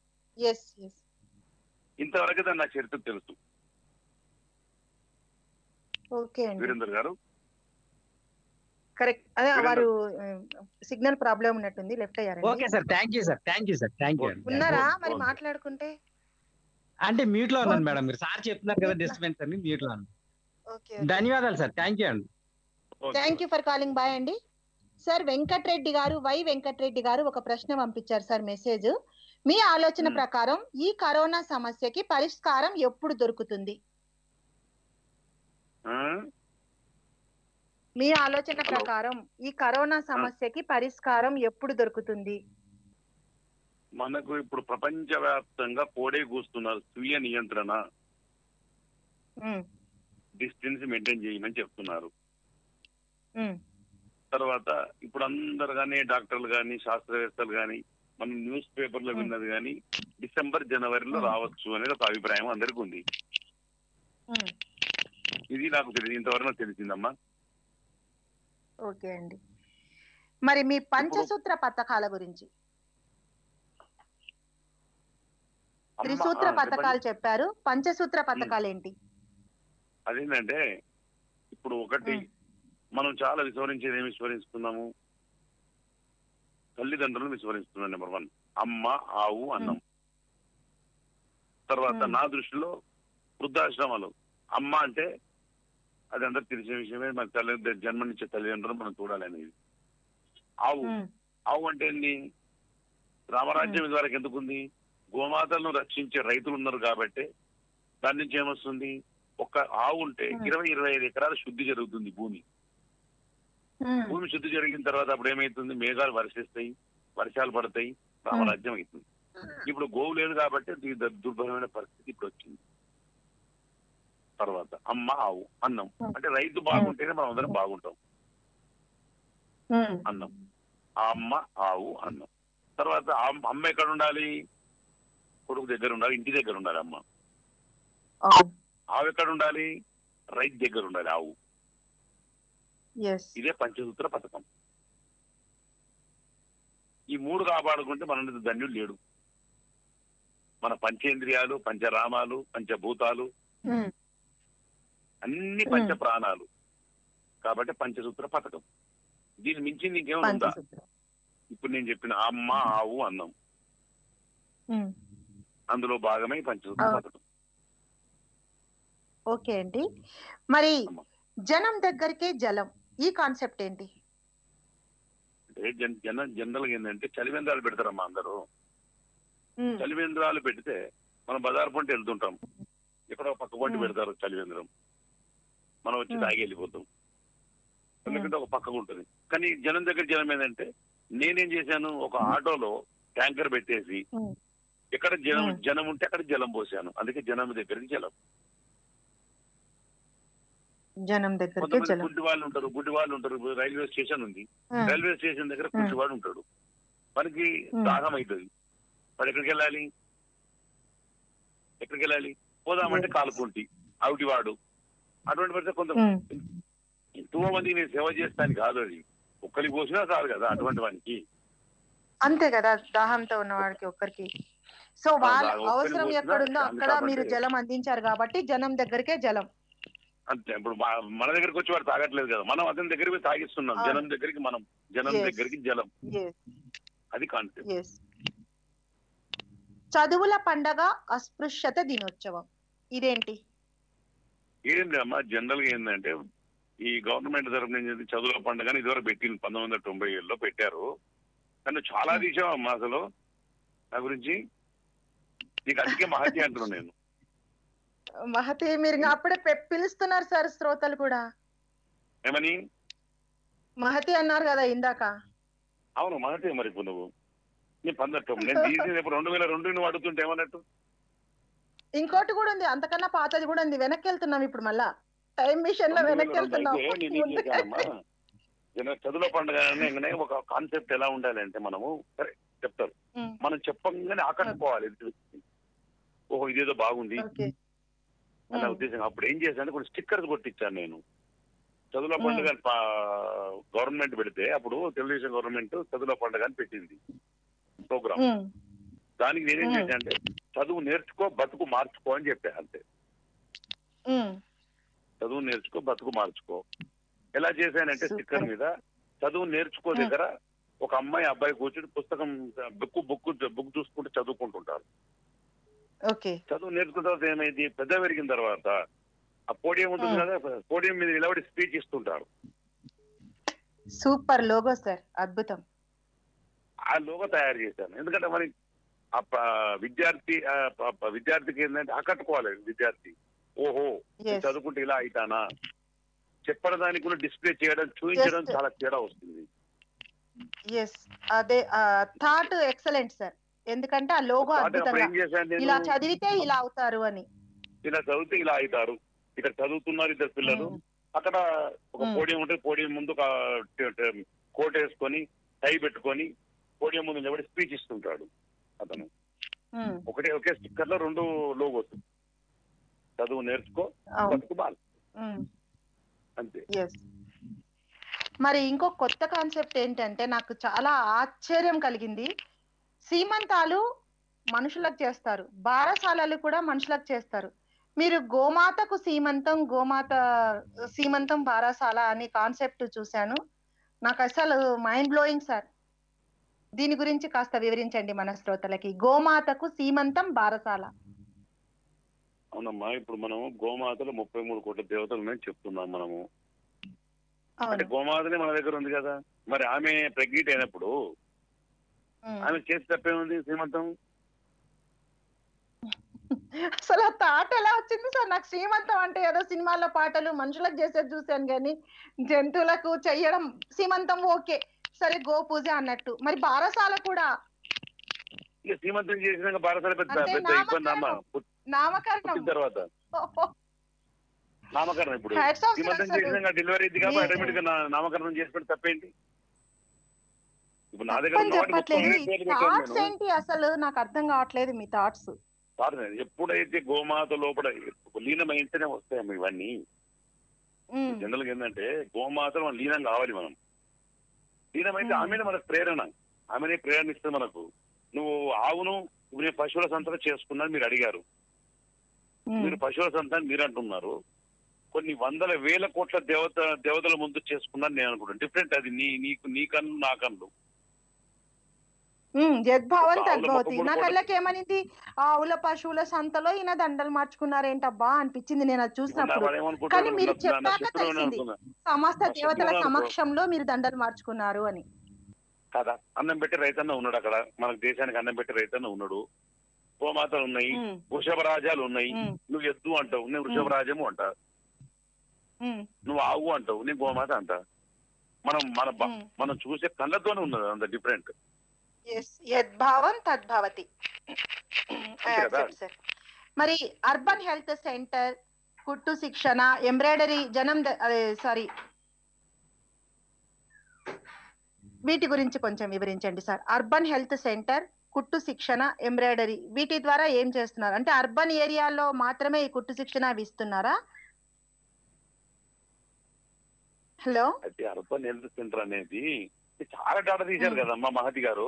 Speaker 2: ఇంతవరకు దాని నా చరిత్ర తెలుసు. వీరేందర్ గారు
Speaker 1: కరెక్ట్. అదే వారు సిగ్నల్ ప్రాబ్లం ఉన్నట్టుంది, లెఫ్ట్ అయ్యారు.
Speaker 7: Okay sir, thank you sir. Thank you sir. Thank you.
Speaker 1: ఉన్నారా మరి మాట్లాడుకుంటే?
Speaker 7: అంటే మ్యూట్ లో ఉన్నాను మేడం, మీరు సార్ చెప్తున్నారు కదా డిస్టర్బెన్స్ అని మ్యూట్ లో ఉన్నాను. ధన్యవాదాలు సార్, థ్యాంక్ యూ అండి.
Speaker 1: Thank you for calling. Bye అండి. సార్ వెంకటరెడ్డి గారు, వై వెంకటరెడ్డి గారు ఒక ప్రశ్న పంపించారు సార్ మెసేజ్. మీ ఆలోచన ప్రకారం ఈ కరోనా సమస్యకి పరిష్కారం ఎప్పుడు దొరుకుతుంది? మీ ఆలోచన ప్రకారం ఈ కరోనా సమస్యకి పరిష్కారం ఎప్పుడు దొరుకుతుంది?
Speaker 2: మనకు ఇప్పుడు ప్రపంచవ్యాప్తంగా కోడే కూస్తున్నారు. స్వీయ నియంత్రణ, డిస్టెన్స్ మెయింటైన్ చేయమని చెప్తున్నారు. తర్వాత ఇప్పుడు అందరు కానీ డాక్టర్లు కానీ శాస్త్రవేత్తలు కానీ మనం న్యూస్ పేపర్ లో విన్నది కానీ డిసెంబర్ జనవరిలో రావచ్చు అనేది ఒక అభిప్రాయం అందరికి ఉంది. ఇది నాకు తెలియదు, ఇంతవరకు తెలిసిందమ్మా.
Speaker 1: ఓకే అండి. మరి మీ పంచసూత్ర పథకాల గురించి, త్రిసూత్ర పథకాలు చెప్పారు, పంచసూత్ర పథకాలు ఏంటి?
Speaker 2: అదేంటంటే ఇప్పుడు ఒకటి మనం చాలా విస్మరించేది ఏమి విస్మరిస్తున్నాము? తల్లిదండ్రులను విస్మరిస్తున్నాం. నెంబర్ వన్, అమ్మ, ఆవు, అన్నం. తర్వాత నా దృష్టిలో వృద్ధాశ్రమాలు. అమ్మ అంటే అది అందరికి తెలిసిన విషయమే, మన తల్లి జన్మనిచ్చే తల్లిదండ్రులు మనం చూడాలి అనేది. ఆవు ఆవు అంటే ఏంటి? రామరాజ్యం ఇది వరకు ఎందుకుంది? గోమాతలను రక్షించే రైతులు ఉన్నారు కాబట్టి దాని నుంచి ఏమొస్తుంది? ఒక ఆవు ఉంటే
Speaker 1: ఉమ్,
Speaker 2: ఇరవై ఇరవై ఐదు ఎకరాలు శుద్ధి జరుగుతుంది భూమి.
Speaker 1: ఉమ్,
Speaker 2: భూమి శుద్ధి జరిగిన తర్వాత అప్పుడు ఏమైతుంది, మేఘాలు వర్షిస్తాయి, వర్షాలు పడతాయి,
Speaker 1: ఉమ్,
Speaker 2: రామరాజ్యం అవుతుంది. ఇప్పుడు గోవు లేదు కాబట్టి ఇది ద- దుర్భరమైన పరిస్థితి ఇప్పుడు వచ్చింది. తర్వాత అమ్మ ఆవు అన్నం,
Speaker 1: ఉమ్,
Speaker 2: అంటే రైతు
Speaker 1: ఉమ్,
Speaker 2: బాగుంటేనే మనం అందరం బాగుంటాం.
Speaker 1: ఉమ్,
Speaker 2: అన్నం, ఆ అమ్మ ఆవు అన్నం. తర్వాత ఆ- అమ్మ ఎక్కడ ఉండాలి, కొడుకు దగ్గర ఉండాలి, ఇంటి దగ్గర ఉండాలి అమ్మ.
Speaker 1: అవును.
Speaker 2: ఆవు ఎక్కడ ఉండాలి, రైతు దగ్గర ఉండాలి ఆవు.
Speaker 1: yes,
Speaker 2: ఇదే పంచసూత్ర పథకం. ఈ మూడు కాపాడుకుంటే మన ధన్యుడు లేడు. మన పంచేంద్రియాలు, పంచరామాలు, పంచభూతాలు,
Speaker 1: ఉమ్,
Speaker 2: అన్ని
Speaker 1: ఉమ్,
Speaker 2: పంచ ప్రాణాలు. కాబట్టి పంచసూత్ర పథకం. దీన్ని మించింది ఇంకేమైనా ఉందా?
Speaker 1: పంచసూత్రం.
Speaker 2: ఇప్పుడు నేను చెప్పిన అమ్మ ఆవు అన్నం,
Speaker 1: ఉమ్,
Speaker 2: అందులో భాగమే ఈ పంచసూత్ర
Speaker 1: ఆ,
Speaker 2: పథకం.
Speaker 1: ఓకే అండి. మరి
Speaker 2: అమ్మ
Speaker 1: జనం దగ్గరికే జలం, ఈ కాన్సెప్ట్ ఏంటి?
Speaker 2: అంటే జన్ జన జనరల్ గా ఏంటంటే చలివేంద్రాలు పెడతారమ్మా అందరూ.
Speaker 1: ఉమ్,
Speaker 2: చలివేంద్రాలు పెడితే మనం బజార్ పంట వెళ్తుంటాం, ఎక్కడో పక్క పంట
Speaker 1: ఉమ్,
Speaker 2: పెడతారు చలివేంద్రం, మనం వచ్చి
Speaker 1: ఉమ్,
Speaker 2: తాగి వెళ్ళిపోతాం.
Speaker 1: ఉమ్,
Speaker 2: ఎందుకంటే ఒక పక్కకు ఉంటుంది. కానీ జనం దగ్గర జనం ఏంటంటే, నేనేం చేశాను, ఒక ఆటోలో ట్యాంకర్ పెట్టేసి
Speaker 1: ఉమ్,
Speaker 2: ఎక్కడ జనం
Speaker 1: ఉమ్,
Speaker 2: జనం ఉంటే అక్కడ జలం పోసాను. అందుకే జనం దగ్గరికి జలం.
Speaker 1: జనం దగ్గరికే
Speaker 2: కొంతమంది
Speaker 1: జలం.
Speaker 2: గుడ్డి వాళ్ళు ఉంటారు, గుడ్డి వాళ్ళు ఉంటారు. రైల్వే స్టేషన్ ఉంది,
Speaker 1: ఉమ్,
Speaker 2: రైల్వే స్టేషన్ దగ్గర
Speaker 1: ఉమ్,
Speaker 2: గుడ్డివాడు ఉంటాడు. మనకి
Speaker 1: ఉమ్,
Speaker 2: దాహం అవుతుంది, వాడు ఎక్కడికి వెళ్ళాలి, ఎక్కడికి వెళ్ళాలి, పోదామంటే
Speaker 1: yes,
Speaker 2: కాలుకుంటి అవుటివాడు. అటువంటి పరిస్థితి కొంత
Speaker 1: ఉమ్,
Speaker 2: ఎంతో మందికి నేను సేవ చేస్తాను కాదు, అది ఒక్కరికి పోసినా కాదు కదా అటువంటి వానికి.
Speaker 1: అంతే కదా, దాహంతో ఉన్న వాడికి ఒక్కరికి. సో
Speaker 2: ఆ
Speaker 1: వాళ్ళ
Speaker 2: దా- ఒక్కరికి
Speaker 1: అవసరం
Speaker 2: పోసినా
Speaker 1: ఎక్కడుందో
Speaker 2: చాలు
Speaker 1: అక్కడ మీరు
Speaker 2: కాబట్టి
Speaker 1: జలం అందించారు కాబట్టి జనం దగ్గరికే జలం.
Speaker 2: అంతే. ఇప్పుడు మా- మన దగ్గరికి వచ్చి వాడు తాగట్లేదు కదా, మనం అతని దగ్గరికి పోయి తాగిస్తున్నాం.
Speaker 1: అవును.
Speaker 2: జనం దగ్గరికి మనం, జనం
Speaker 1: ఎస్,
Speaker 2: దగ్గరికి జలం.
Speaker 1: ఎస్,
Speaker 2: అది కాన్సెప్ట్.
Speaker 1: ఎస్. చదువుల పండగ అస్పృశ్యత దినోత్సవం, ఇదేంటి?
Speaker 2: ఏంటి అమ్మా, జనరల్ గా ఏంటంటే ఈ గవర్నమెంట్ తరఫు నుంచి చదువుల పండుగ ఇదివరకు పెట్టింది, పంతొమ్మిది వందల తొంభై ఏడులో పెట్టారు. కానీ చాలా
Speaker 1: ఉమ్,
Speaker 2: తీసాం అమ్మా అసలు నా గురించి. నీకు అందుకే మహత్య అంటున్నాను నేను.
Speaker 1: మహతి, మీరు ఇంకా అప్పుడే పె- పిలుస్తున్నారు సార్, శ్రోతలు కూడా
Speaker 2: ఏమని?
Speaker 1: మహతి అన్నారు కదా ఇందాక.
Speaker 2: అవును మహత్య. మరి ఇప్పుడు నువ్వు నేను పందట్టం నేను తీసేది ఇప్పుడు రెండు వేల రెండు నువ్వు అడుగుతుంటే ఏమన్నట్టు?
Speaker 1: ఇంకోటి కూడా ఉంది, అంతకన్నా పాతది కూడా ఉంది. వెనక్కి వెళ్తున్నాం ఇప్పుడు, మళ్ళా టైం మిషన్ లో
Speaker 2: రెండు
Speaker 1: వెనక్కి
Speaker 2: వేల రెండు
Speaker 1: వెళ్తున్నాం.
Speaker 2: అయితే నేను ఏం చేశానమ్మా, జన చదువుల పండుగ అనగానే ఒక కాన్సెప్ట్ ఎలా ఉండాలి అంటే, మనము సరే చెప్తారు,
Speaker 1: ఉమ్,
Speaker 2: మనం చెప్పంగానే ఆకట్టుకోవాలి. ఓహో ఇదేదో బాగుంది
Speaker 1: ఓకే.
Speaker 2: అన్న
Speaker 1: ఉమ్,
Speaker 2: ఉద్దేశం. అప్పుడు ఏం చేశాను, కొన్ని స్టిక్కర్స్ కొట్టించాను నేను. చదువుల
Speaker 1: ఉమ్,
Speaker 2: పండుగ గవర్నమెంట్ పెడితే అప్పుడు తెలుగుదేశం గవర్నమెంట్ చదువుల పండుగ అని పెట్టింది ప్రోగ్రామ్.
Speaker 1: ఉమ్,
Speaker 2: దానికి నేనేం
Speaker 1: ఉమ్,
Speaker 2: చేశాను అంటే, చదువు నేర్చుకో బతుకు మార్చుకో అని చెప్పా అంతే.
Speaker 1: ఉమ్,
Speaker 2: చదువు నేర్చుకో బతుకు మార్చుకో. ఎలా చేశానంటే, స్టిక్కర్
Speaker 1: సూపర్.
Speaker 2: మీద చదువు నేర్చుకో
Speaker 1: ఉమ్,
Speaker 2: దగ్గర ఒక అమ్మాయి అబ్బాయి కూర్చుని పుస్తకం బుక్ బుక్ బుక్ చూసుకుంటూ చదువుకుంటుంటారు.
Speaker 1: ఓకే.
Speaker 2: చదువు నేర్చుకున్న తర్వాత ఏమైంది, పెద్ద పెరిగిన తర్వాత ఆ పోడియం ఉంటుంది
Speaker 1: ఉమ్,
Speaker 2: కదా, పోడియం మీద నిలబడి స్పీచ్ ఇస్తుంటారు.
Speaker 1: సూపర్ లోగో సార్, అద్భుతం.
Speaker 2: ఆ లోగో తయారు చేశాను. ఎందుకంటే మరి ఆ ప- విద్యార్థి ఆ ప- ప- విద్యార్థికి ఏంటంటే ఆకట్టుకోవాలి విద్యార్థి. ఓహో నేను
Speaker 1: ఎస్,
Speaker 2: చదువుకుంటే ఇలా అవుతానా, చెప్పడానికి కూడా డిస్ప్లే చేయడం, చూపించడం
Speaker 1: జస్ట్
Speaker 2: చాలా తేడా వస్తుంది.
Speaker 1: ఎస్, అదే థాట్ ఎక్సలెంట్ సార్. ఎందుకంటే ఆ లోగో
Speaker 2: కాబట్టి అప్పుడు
Speaker 1: అద్భుతంగా,
Speaker 2: ఏం చేశాను
Speaker 1: ఇలా
Speaker 2: నేను,
Speaker 1: చదివితే ఇలా అవుతారు అని.
Speaker 2: ఇలా చదివితే ఇలా అవుతారు. ఇక్కడ చదువుతున్నారు ఇద్దరు పిల్లలు,
Speaker 1: ఉమ్,
Speaker 2: అక్కడ ఒక
Speaker 1: ఉమ్,
Speaker 2: పోడియం ఉంటుంది, పోడియం ముందు ఒక ట- ట- కోట్ వేసుకొని టై పెట్టుకొని పోడియం ముందు నిలబడి స్పీచ్ ఇస్తుంటాడు అతను.
Speaker 1: ఉమ్,
Speaker 2: ఒకటే ఒకే స్టిక్కర్ లో రెండు లోగోస్, చదువు నేర్చుకో
Speaker 1: అవును.
Speaker 2: బతుకు బాల్,
Speaker 1: ఉమ్,
Speaker 2: అంతే.
Speaker 1: ఎస్. మరి ఇంకో కొత్త కాన్సెప్ట్ ఏంటంటే నాకు చాలా ఆశ్చర్యం కలిగింది. సీమంతాలు మనుషులకు చేస్తారు, బారసాలలు కూడా మనుషులకు చేస్తారు. మీరు గోమాతకు సీమంతం, గోమాత సీమంతం బారసాల అనే కాన్సెప్ట్ చూశాను. నాకు అసలు మైండ్ బ్లోయింగ్ సార్. దీని గురించి కాస్త వివరించండి మన శ్రోతలకి. గోమాతకు సీమంతం బారసాల.
Speaker 2: అవునమ్మా, ఇప్పుడు మనం గోమాతలు ముప్పై మూడు కోట్ల దేవతలు ఉన్నాయని చెప్తున్నాం మనము. అంటే
Speaker 1: అవును.
Speaker 2: గోమాతనే మన దగ్గర ఉంది కదా, మరి ఆమె ప్రెగ్నెంట్ అయినప్పుడు
Speaker 1: ఉమ్.
Speaker 2: ఆమె చేసి తప్పేముంది సీమంతం?
Speaker 1: అసలు ఆ థాట్ ఎలా వచ్చింది సార్? నాకు శ్రీమంతం అంటే ఏదో సినిమాల్లో పాటలు మనుషులకు చేసేది చూశాను కానీ జంతువులకు చెయ్యడం సీమంతం ఓకే సరే గో పూజ అన్నట్టు, మరి బారసాల కూడా
Speaker 2: ఇక శ్రీమంతం చేసినాక భారతాల పెద్ద
Speaker 1: అంటే
Speaker 2: పెద్ద ఇబ్బంది అమ్మ
Speaker 1: నామకరణం
Speaker 2: పుట్-
Speaker 1: నామకరణం
Speaker 2: పుట్టిన తర్వాత నామకరణం ఇప్పుడు
Speaker 1: Hats off, sir,
Speaker 2: శ్రీమంతం
Speaker 1: అసలు.
Speaker 2: చేసినాక డెలివరీ ఇది కాబట్టి
Speaker 1: మీ-
Speaker 2: ఆటోమేటిక్ గా నా- నామకరణం చేసి పెట్టి తప్పేంటి? ఇప్పుడు నా దగ్గర
Speaker 1: తప్పని
Speaker 2: ఉన్న వాటికి
Speaker 1: చెప్పట్లేదు.
Speaker 2: ఒక్క పేరు పెట్టాను
Speaker 1: థాట్స్
Speaker 2: నేను.
Speaker 1: ఏంటి అసలు నాకు అర్థం కావట్లేదు మీ థాట్స్.
Speaker 2: కాదు నేను ఎప్పుడైతే గోమాత లోపల లీనమైతేనే వస్తాయమ్మ ఇవన్నీ. జనరల్ గా ఏంటంటే గోమాతలో మనం లీనం కావాలి. మనం లీనమైతే ఆమెనే మనకు ప్రేరణ, ఆమెనే ప్రేరణ ఇస్తుంది మనకు. నువ్వు ఆవును ఇప్పుడు నేను పశువుల సంతలో చేసుకున్నాను మీరు అడిగారు. మీరు పశువుల సంతాన్ని మీరు అంటున్నారు. కొన్ని వందల వేల కోట్ల దేవత దేవతల ముందు చేసుకున్నాను నేను అనుకుంటాను. డిఫరెంట్ అది నీ నీకు నీ కన్ను నా కన్ను.
Speaker 1: యద్భావం
Speaker 2: ఒక ఆవుల
Speaker 1: తద్భవతి.
Speaker 2: మొక్క
Speaker 1: నా
Speaker 2: కూడా-
Speaker 1: కళ్ళకి ఏమనింది, ఆవుల పశువుల సంతలో ఈయన దండలు మార్చుకున్నారేంటబ్బా అనిపించింది నేను అది చూసినప్పుడు. కానీ మీరు చెప్పాక తెలిసింది సమస్త దేవతల సమక్షంలో మీరు దండలు మార్చుకున్నారు అని.
Speaker 2: కదా అన్నం పెట్టి రైతన్న ఉన్నాడు అక్కడ, మనకు దేశానికి అన్నం పెట్టి రైతన్న ఉన్నాడు. గోమాతలు ఉన్నాయి,
Speaker 1: ఉమ్,
Speaker 2: వృషభ రాజాలు ఉన్నాయి.
Speaker 1: ఉమ్,
Speaker 2: నువ్వు ఎద్దు అంటావు, నేను వృషభ రాజము అంటా.
Speaker 1: ఉమ్,
Speaker 2: నువ్వు ఆవు అంటావు, నేను గోమాత అంటా. మనం మన బ-
Speaker 1: ఉమ్.
Speaker 2: మనం చూసే కళ్ళతోనే ఉన్నది అంత డిఫరెంట్.
Speaker 1: Yes, యద్భావం తద్భవతి. I
Speaker 2: అంతే కదా?
Speaker 1: accept, sir. మరి అర్బన్ హెల్త్ సెంటర్, కుట్టు శిక్షణ, ఎంబ్రాయిడరీ, జనం ద- అదే సారీ వీటి గురించి కొంచెం వివరించండి సార్. అర్బన్ హెల్త్ సెంటర్, కుట్టు శిక్షణ, ఎంబ్రాయిడరీ వీటి ద్వారా ఏం చేస్తున్నారు? అంటే అర్బన్ ఏరియాలో మాత్రమే ఈ కుట్టు శిక్షణ అవి ఇస్తున్నారా? హలో,
Speaker 2: అయితే అర్బన్ హెల్త్ సెంటర్ అనేది చాలా డాటా తీశారు కదమ్మా మహతి గారు.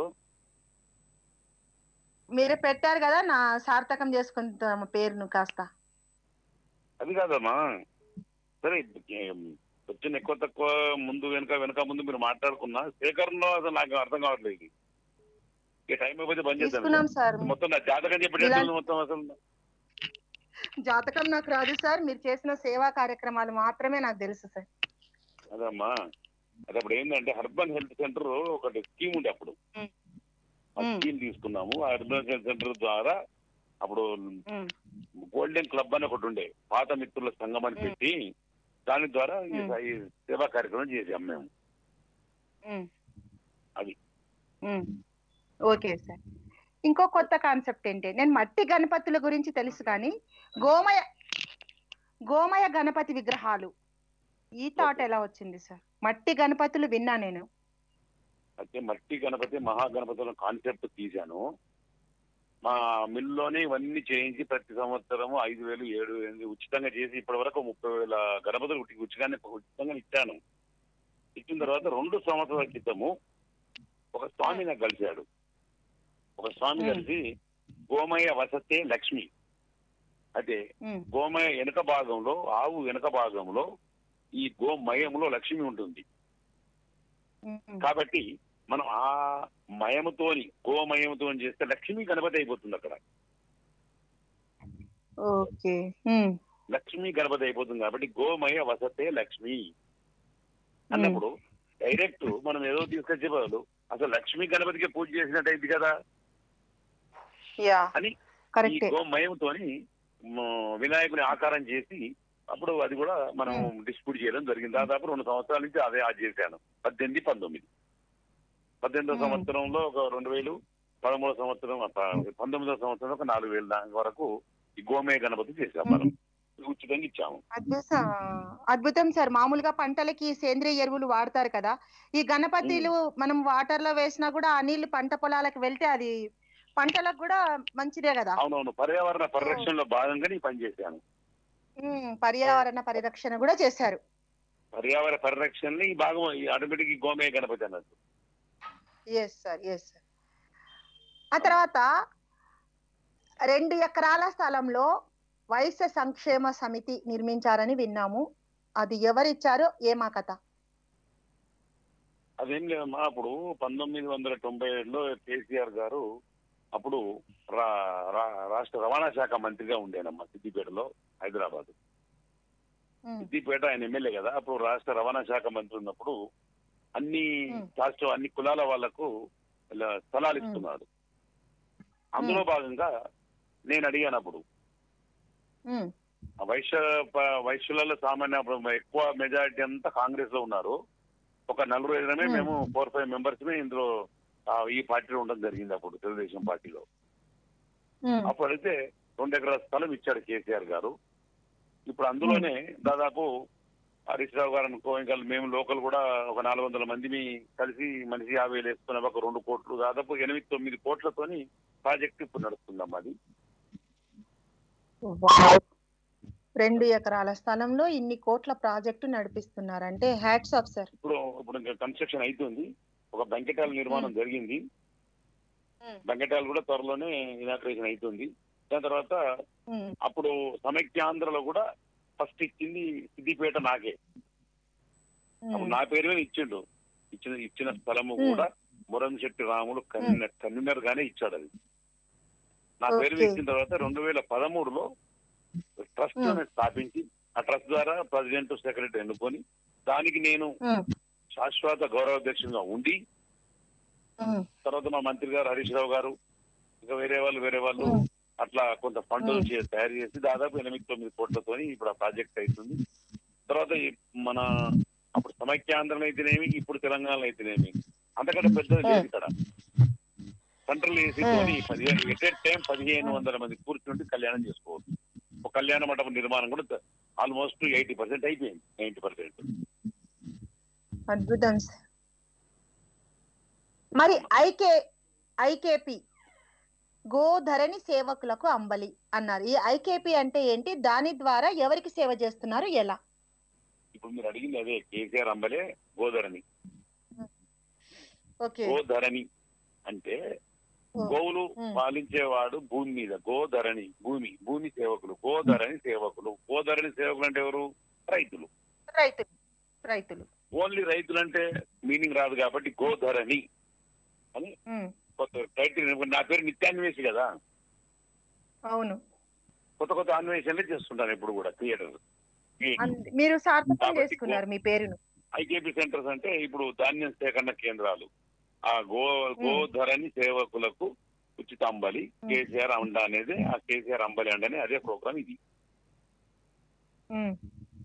Speaker 1: మీరే పెట్టారు కదా, నా సార్థకం చేసుకుంటాము పేరును కాస్త.
Speaker 2: అది కాదమ్మా, సరే ఏం, వచ్చిన ఎక్కువ తక్కువ ముందు వెనక వెనక ముందు మీరు మాట్లాడుకున్నా సేకరణలో అసలు నాకు అర్థం కావట్లేదు. ఇక టైం అయిపోతే బంద్
Speaker 1: తీసుకున్నాం
Speaker 2: చేద్దాం.
Speaker 1: సార్.
Speaker 2: మొత్తం నా జాతకం చెప్పేటట్టు
Speaker 1: ఇలా-
Speaker 2: మొత్తం అసలు
Speaker 1: జాతకం నాకు రాదు సార్, మీరు చేసిన సేవా కార్యక్రమాలు మాత్రమే నాకు తెలుసు సార్.
Speaker 2: అదమ్మా. అది అప్పుడు ఏంటంటే అర్బన్ హెల్త్ సెంటర్ ఒకటి స్కీమ్ ఉండే అప్పుడు.
Speaker 1: ఉమ్.
Speaker 2: ఆ
Speaker 1: ఉమ్.
Speaker 2: స్కీమ్ తీసుకున్నాము. ఆ అర్బన్ హెల్త్ సెంటర్ ద్వారా అప్పుడు
Speaker 1: ఉమ్,
Speaker 2: గోల్డెన్ క్లబ్ అని ఒకటి ఉండే, పాత మిత్రుల సంఘం అని పెట్టి దాని ద్వారా ఈ
Speaker 1: ఉమ్.
Speaker 2: ఈ సేవా కార్యక్రమం చేసాం మేము.
Speaker 1: ఉమ్,
Speaker 2: అది
Speaker 1: ఉమ్. Okay sir. ఇంకో కొత్త కాన్సెప్ట్ ఏంటి, నేను మట్టి గణపతుల గురించి తెలుసు కానీ గోమయ గోమయ గణపతి విగ్రహాలు ఈ థాట్ ఎలా వచ్చింది సార్? మట్టి గణపతులు విన్నా నేను.
Speaker 2: అయితే మట్టి గణపతి మహాగణపతుల కాన్సెప్ట్ తీశాను. మా మిల్లులోనే ఇవన్నీ చేయించి ప్రతి సంవత్సరము ఐదు వేలు ఏడు వేలు ఉచితంగా చేసి ఇప్పటి వరకు ముప్పై వేల గణపతులు ఉచి- ఉచితంగానే ఉచితంగా ఇచ్చాను. ఇచ్చిన తర్వాత రెండు సంవత్సరాల క్రితము ఒక స్వామి నాకు కలిశాడు. ఒక స్వామి
Speaker 1: ఉమ్.
Speaker 2: కలిసి గోమయ వసతే లక్ష్మి, అయితే
Speaker 1: ఉమ్,
Speaker 2: గోమయ వెనుక భాగంలో, ఆవు వెనుక భాగంలో ఈ గోమయంలో లక్ష్మి ఉంటుంది.
Speaker 1: ఉమ్.
Speaker 2: కాబట్టి మనం ఆ మయముతోని గోమయముతోని చేస్తే లక్ష్మీ గణపతి అయిపోతుంది. అక్కడ
Speaker 1: ఓకే. ఉమ్,
Speaker 2: లక్ష్మీ గణపతి అయిపోతుంది. కాబట్టి గోమయ వసతే లక్ష్మి అన్నప్పుడు డైరెక్ట్ మనం ఏదో తీసుకొచ్చే బదులు అసలు లక్ష్మీ గణపతికి పూజ చేసినట్టు అయింది కదా
Speaker 1: యా
Speaker 2: అని ఈ
Speaker 1: కరెక్టే.
Speaker 2: గోమయంతోని మ, వినాయకుని ఆకారం చేసి అప్పుడు అది కూడా మనం డిస్ప్యూట్ చేయడం జరిగింది. దాదాపు రెండు సంవత్సరాల నుంచి అదే అది చేశాను. పద్దెనిమిది పంతొమ్మిది పద్దెనిమిదో
Speaker 1: మ్మ్.
Speaker 2: సంవత్సరంలో ఒక రెండు వేలు, పదమూడో సంవత్సరం ప- పంతొమ్మిదో సంవత్సరం ఒక నాలుగు వేలు దాని వరకు ఈ గోమయ గణపతి చేసాం మనం, ఉచితంగా ఇచ్చాము.
Speaker 1: అద్భుతం అద్భుతం సార్. మామూలుగా పంటలకి సేంద్రియ ఎరువులు వాడతారు కదా, ఈ గణపతిలు మనం వాటర్ లో వేసినా కూడా ఆ నీళ్లు పంట పొలాలకు వెళ్తే అది పంటలకు కూడా మంచిదే కదా.
Speaker 2: అవునవును, పర్యావరణ పరిరక్షణలో భాగంగా ఈ పని చేశాను.
Speaker 1: ఉమ్, పర్యావరణ పరిరక్షణ కూడా చేశారు.
Speaker 2: పర్యావరణ పరిరక్షణని ఈ భాగం ఈ ఆటోమేటిక్ ఈ గోమయ గణపతి అన్నట్టు.
Speaker 1: Yes sir, yes sir. ఆ తర్వాత రెండు ఎకరాల స్థలంలో వైశ్య సంక్షేమ సమితి నిర్మించారని విన్నాము. అది ఎవరిచ్చారో ఏమా కథ?
Speaker 2: అదేం లేదమ్మా, అప్పుడు పంతొమ్మిది వందల తొంభై ఏడులో కేసీఆర్ గారు అప్పుడు రా రా- రాష్ట్ర రవాణా శాఖ మంత్రిగా ఉండేనమ్మా సిద్దిపేటలో, హైదరాబాద్.
Speaker 1: ఉమ్,
Speaker 2: సిద్దిపేట ఆయన ఎమ్మెల్యే కదా, అప్పుడు రాష్ట్ర రవాణా శాఖ మంత్రి ఉన్నప్పుడు అన్ని
Speaker 1: మ్.
Speaker 2: రాష్ట్ర అన్ని కులాల వాళ్లకు ఇలా స్థలాలు ఇస్తున్నాడు. అందులో భాగంగా నేను అడిగాను అప్పుడు
Speaker 1: ఉమ్,
Speaker 2: ఆ వైశ్య ప- వైశ్యులలో సామాన్య ఎక్కువ మెజారిటీ అంతా కాంగ్రెస్ లో ఉన్నారు. ఒక నలుగురు ఐదుమే
Speaker 1: ఉమ్,
Speaker 2: మేము ఫోర్ ఫైవ్ మెంబర్స్ ఇందులో ఆ, ఈ పార్టీలో ఉండడం జరిగింది అప్పుడు తెలుగుదేశం పార్టీలో.
Speaker 1: ఉమ్,
Speaker 2: అప్పుడైతే రెండు ఎకరాల స్థలం ఇచ్చాడు కేసీఆర్ గారు. ఇప్పుడు అందులోనే దాదాపు హరీష్ రావు గారు అనుకో, ఇంకా మేము లోకల్ కూడా ఒక నాలుగు వందల మందిని కలిసి మనిషి యాభై వేలు వేసుకున్న ఒక రెండు కోట్లు దాదాపు ఎనిమిది తొమ్మిది కోట్లతోని ప్రాజెక్ట్ ఇప్పుడు నడుస్తుందమ్మా అది.
Speaker 1: వావ్. రెండు ఎకరాల స్థలంలో ఇన్ని కోట్ల ప్రాజెక్టు నడిపిస్తున్నారు అంటే హ్యాట్స్ ఆఫ్ సార్.
Speaker 2: ఇప్పుడు ఇప్పుడు ఇంకా కన్స్ట్రక్షన్ అవుతుంది. ఒక బంకెటాల నిర్మాణం జరిగింది.
Speaker 1: ఉమ్,
Speaker 2: బంకెటాలు కూడా త్వరలోనే ఇనాగ్రేషన్ అవుతుంది. దాని తర్వాత
Speaker 1: ఉమ్,
Speaker 2: అప్పుడు సమైక్యాంధ్రలో కూడా ఫస్ట్ ఇచ్చింది సిద్దిపేట నాకే. అప్పుడు
Speaker 1: ఉమ్,
Speaker 2: నా పేరు మీద ఇచ్చిండు. ఇచ్చిన ఇచ్చిన స్థలము
Speaker 1: ఉమ్,
Speaker 2: కూడా మురంశెట్టి రాములు కన్వీనర్ కన్వీనర్ గానే ఇచ్చాడు అది. నా పేరు మీద
Speaker 1: ఓకే.
Speaker 2: ఇచ్చిన తర్వాత రెండు వేల పదమూడులో ట్రస్ట్
Speaker 1: ఉమ్,
Speaker 2: అనేది స్థాపించి ఆ ట్రస్ట్ ద్వారా ప్రెసిడెంట్ సెక్రటరీ ఎన్నుకొని దానికి నేను
Speaker 1: ఉమ్,
Speaker 2: శాశ్వత గౌరవాధ్యక్షుడిగా ఉండి,
Speaker 1: ఉమ్,
Speaker 2: తర్వాత మా మంత్రి గారు హరీష్ రావు గారు ఇంకా వేరే వాళ్ళు వేరే వాళ్ళు
Speaker 1: ఉమ్,
Speaker 2: అట్లా కొంత ఫండ్
Speaker 1: ఉమ్,
Speaker 2: తయారు చేసి దాదాపు ఎనిమిది తొమ్మిది కోట్లతో ఇప్పుడు ఆ ప్రాజెక్ట్ అవుతుంది. తర్వాత ఈ మన అప్పుడు సమైక్యాంధ్రలో అయితేనేమి, ఇప్పుడు తెలంగాణలో అయితేనేమి అంతకంటే పెద్దది లేదు ఇక్కడ. సెంట్రల్ ఏసీతోని పదిహేను ఎట్ ఏ టైం పదిహేను వందల మంది కూర్చుంటే కళ్యాణం చేసుకోవచ్చు. ఒక కళ్యాణ మండపం నిర్మాణం కూడా ఆల్మోస్ట్ ఎయిటీ పర్సెంట్ అయిపోయింది, నైన్టీ పర్సెంట్.
Speaker 1: అద్భుతం సార్. మరి ఐకే ఐకేపీ గోధరణి సేవకులకు అంబలి అన్నారు. ఈ ఐకేపీ అంటే ఏంటి? దాని ద్వారా ఎవరికి సేవ చేస్తున్నారు, ఎలా?
Speaker 2: ఇప్పుడు మీరు అడిగింది అదే, కేసీఆర్ అంబలే గోధరణి.
Speaker 1: ఓకే.
Speaker 2: గోధరణి అంటే గోవులు
Speaker 1: ఉమ్,
Speaker 2: పాలించేవాడు భూమి మీద, గోధరణి భూమి భూమి సేవకులు, గోధరణి సేవకులు. గోధరణి సేవకులు అంటే ఎవరు? రైతులు.
Speaker 1: రైతులు రైతులు
Speaker 2: ఓన్లీ రైతులు అంటే మీనింగ్ రాదు కాబట్టి గోధరణి అని
Speaker 1: ఉమ్,
Speaker 2: కొత్త టైటిల్. నా పేరు నిత్యాన్వేషి కదా,
Speaker 1: అవును.
Speaker 2: కొత్త కొత్త అన్వేషణలే చేస్తుంటాను ఇప్పుడు కూడా థియేటర్.
Speaker 1: అన్- మీరు సార్థకం
Speaker 2: కాబట్టి
Speaker 1: చేసుకున్నారు మీ పేరును.
Speaker 2: ఐకేపీ సెంటర్స్ అంటే ఇప్పుడు ధాన్యం సేకరణ కేంద్రాలు. ఆ గో గోధరణి సేవకులకు ఉచిత అంబలి కేసీఆర్ అండ అనేది, ఆ కేసీఆర్ అంబలి అండనే అదే ప్రోగ్రామ్ ఇది.
Speaker 1: ఉమ్.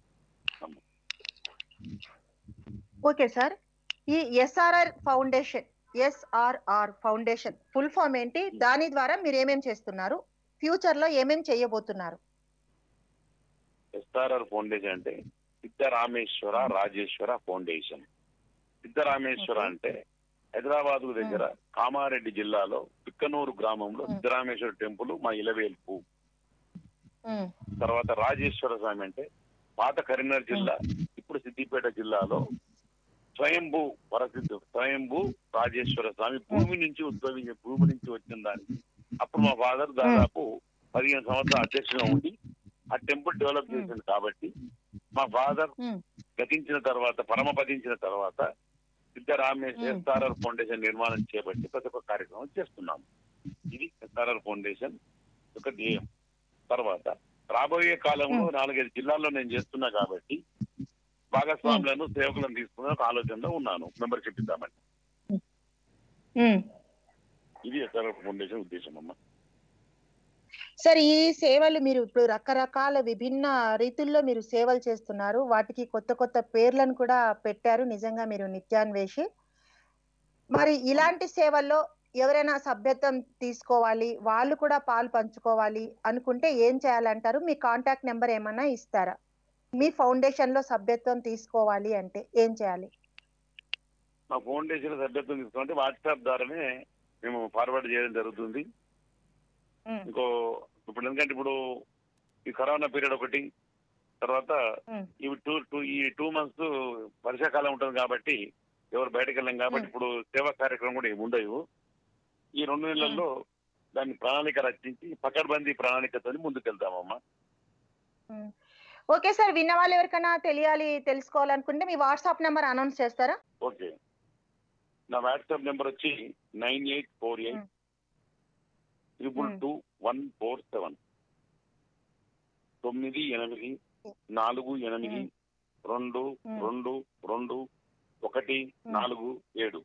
Speaker 1: Okay sir. ఈ SRR foundation SRR foundation full form ఏంటి? దాని ద్వారా మీరు ఏమేం చేస్తున్నారు? ఫ్యూచర్ లో ఏమేం చేయబోతున్నారు?
Speaker 2: ఎస్ఆర్ఆర్ ఫౌండేషన్ అంటే సిద్ధరామేశ్వర రాజేశ్వర ఫౌండేషన్. సిద్ధరామేశ్వర అంటే హైదరాబాద్ దగ్గర కామారెడ్డి జిల్లాలో పిక్కనూరు గ్రామంలో సిద్ధరామేశ్వర టెంపుల్ మా ఇలవేల్పు.
Speaker 1: ఉమ్,
Speaker 2: తర్వాత రాజేశ్వర స్వామి అంటే పాత కరీంనగర్ జిల్లా, ఇప్పుడు సిద్దిపేట జిల్లాలో స్వయంభూ వరసిద్ధు స్వయంభూ రాజేశ్వర స్వామి భూమి నుంచి ఉద్భవించే భూమి నుంచి వచ్చిన దానికి. అప్పుడు మా ఫాదర్ దాదాపు పదిహేను సంవత్సరాల అధ్యక్షుగా ఉండి ఆ టెంపుల్ డెవలప్ చేసింది కాబట్టి మా ఫాదర్
Speaker 1: ఉమ్,
Speaker 2: గతించిన తర్వాత, పరమపదించిన తర్వాత సిద్ధరామేశ్వర ఎస్ఆర్ఆర్ ఫౌండేషన్ నిర్మాణం చేపట్టి ప్రతి ఒక్క కార్యక్రమం చేస్తున్నాము. ఇది ఎస్ఆర్ఆర్ ఫౌండేషన్ యొక్క ధ్యేయం. తర్వాత రాబోయే కాలంలో నాలుగైదు జిల్లాల్లో నేను చేస్తున్నా కాబట్టి భాగస్వాములను సేవకులను తీసుకునే ఒక ఆలోచనలో ఉన్నాను, మెంబర్షిప్ ఇద్దామని.
Speaker 1: ఉమ్.
Speaker 2: ఇది ఎస్ఆర్ఆర్ ఫౌండేషన్ ఉద్దేశం అమ్మా.
Speaker 1: సార్, ఈ సేవలు మీరు ఇప్పుడు రకరకాల విభిన్న రీతుల్లో మీరు సేవలు చేస్తున్నారు. వాటికి కొత్త కొత్త పేర్లను కూడా పెట్టారు. నిజంగా మీరు నిత్యాన్వేషి. మరి ఇలాంటి సేవల్లో ఎవరైనా సభ్యత్వం తీసుకోవాలి, వాళ్ళు కూడా పాలు పంచుకోవాలి అనుకుంటే ఏం చేయాలంటారు? మీ కాంటాక్ట్ నెంబర్ ఏమన్నా ఇస్తారా? మీ ఫౌండేషన్ లో సభ్యత్వం తీసుకోవాలి అంటే ఏం చేయాలి?
Speaker 2: మా ఫౌండేషన్ సభ్యత్వం తీసుకుంటే వాట్సాప్ ద్వారానే మేము ఫార్వర్డ్ చేయడం జరుగుతుంది. ఇంకో ఇప్పుడు ఎందుకంటే ఇప్పుడు ఈ కరోనా పీరియడ్ ఒకటి, తర్వాత ఇవి టూ టూ ఈ టూ మంత్స్ వర్షాకాలం ఉంటుంది కాబట్టి ఎవరు బయటకు వెళ్ళాం కాబట్టి ఇప్పుడు సేవా కార్యక్రమం కూడా ఏమి ఉండవు. ఈ రెండు నెలల్లో దాన్ని ప్రణాళిక రచించి పకడ్బందీ ప్రణాళికతో ముందుకెళ్తామమ్మా.
Speaker 1: ఓకే సార్, విన్న వాళ్ళు ఎవరికైనా తెలియాలి తెలుసుకోవాలనుకుంటే మీ వాట్సాప్ నెంబర్ అనౌన్స్ చేస్తారా?
Speaker 2: ఓకే, నా వాట్సాప్ నెంబర్ వచ్చి nine eight four eight triple two one four seven. తొమ్మిది ఎనిమిది నాలుగు ఎనిమిది రెండు రెండు రెండు ఒకటి నాలుగు ఏడు.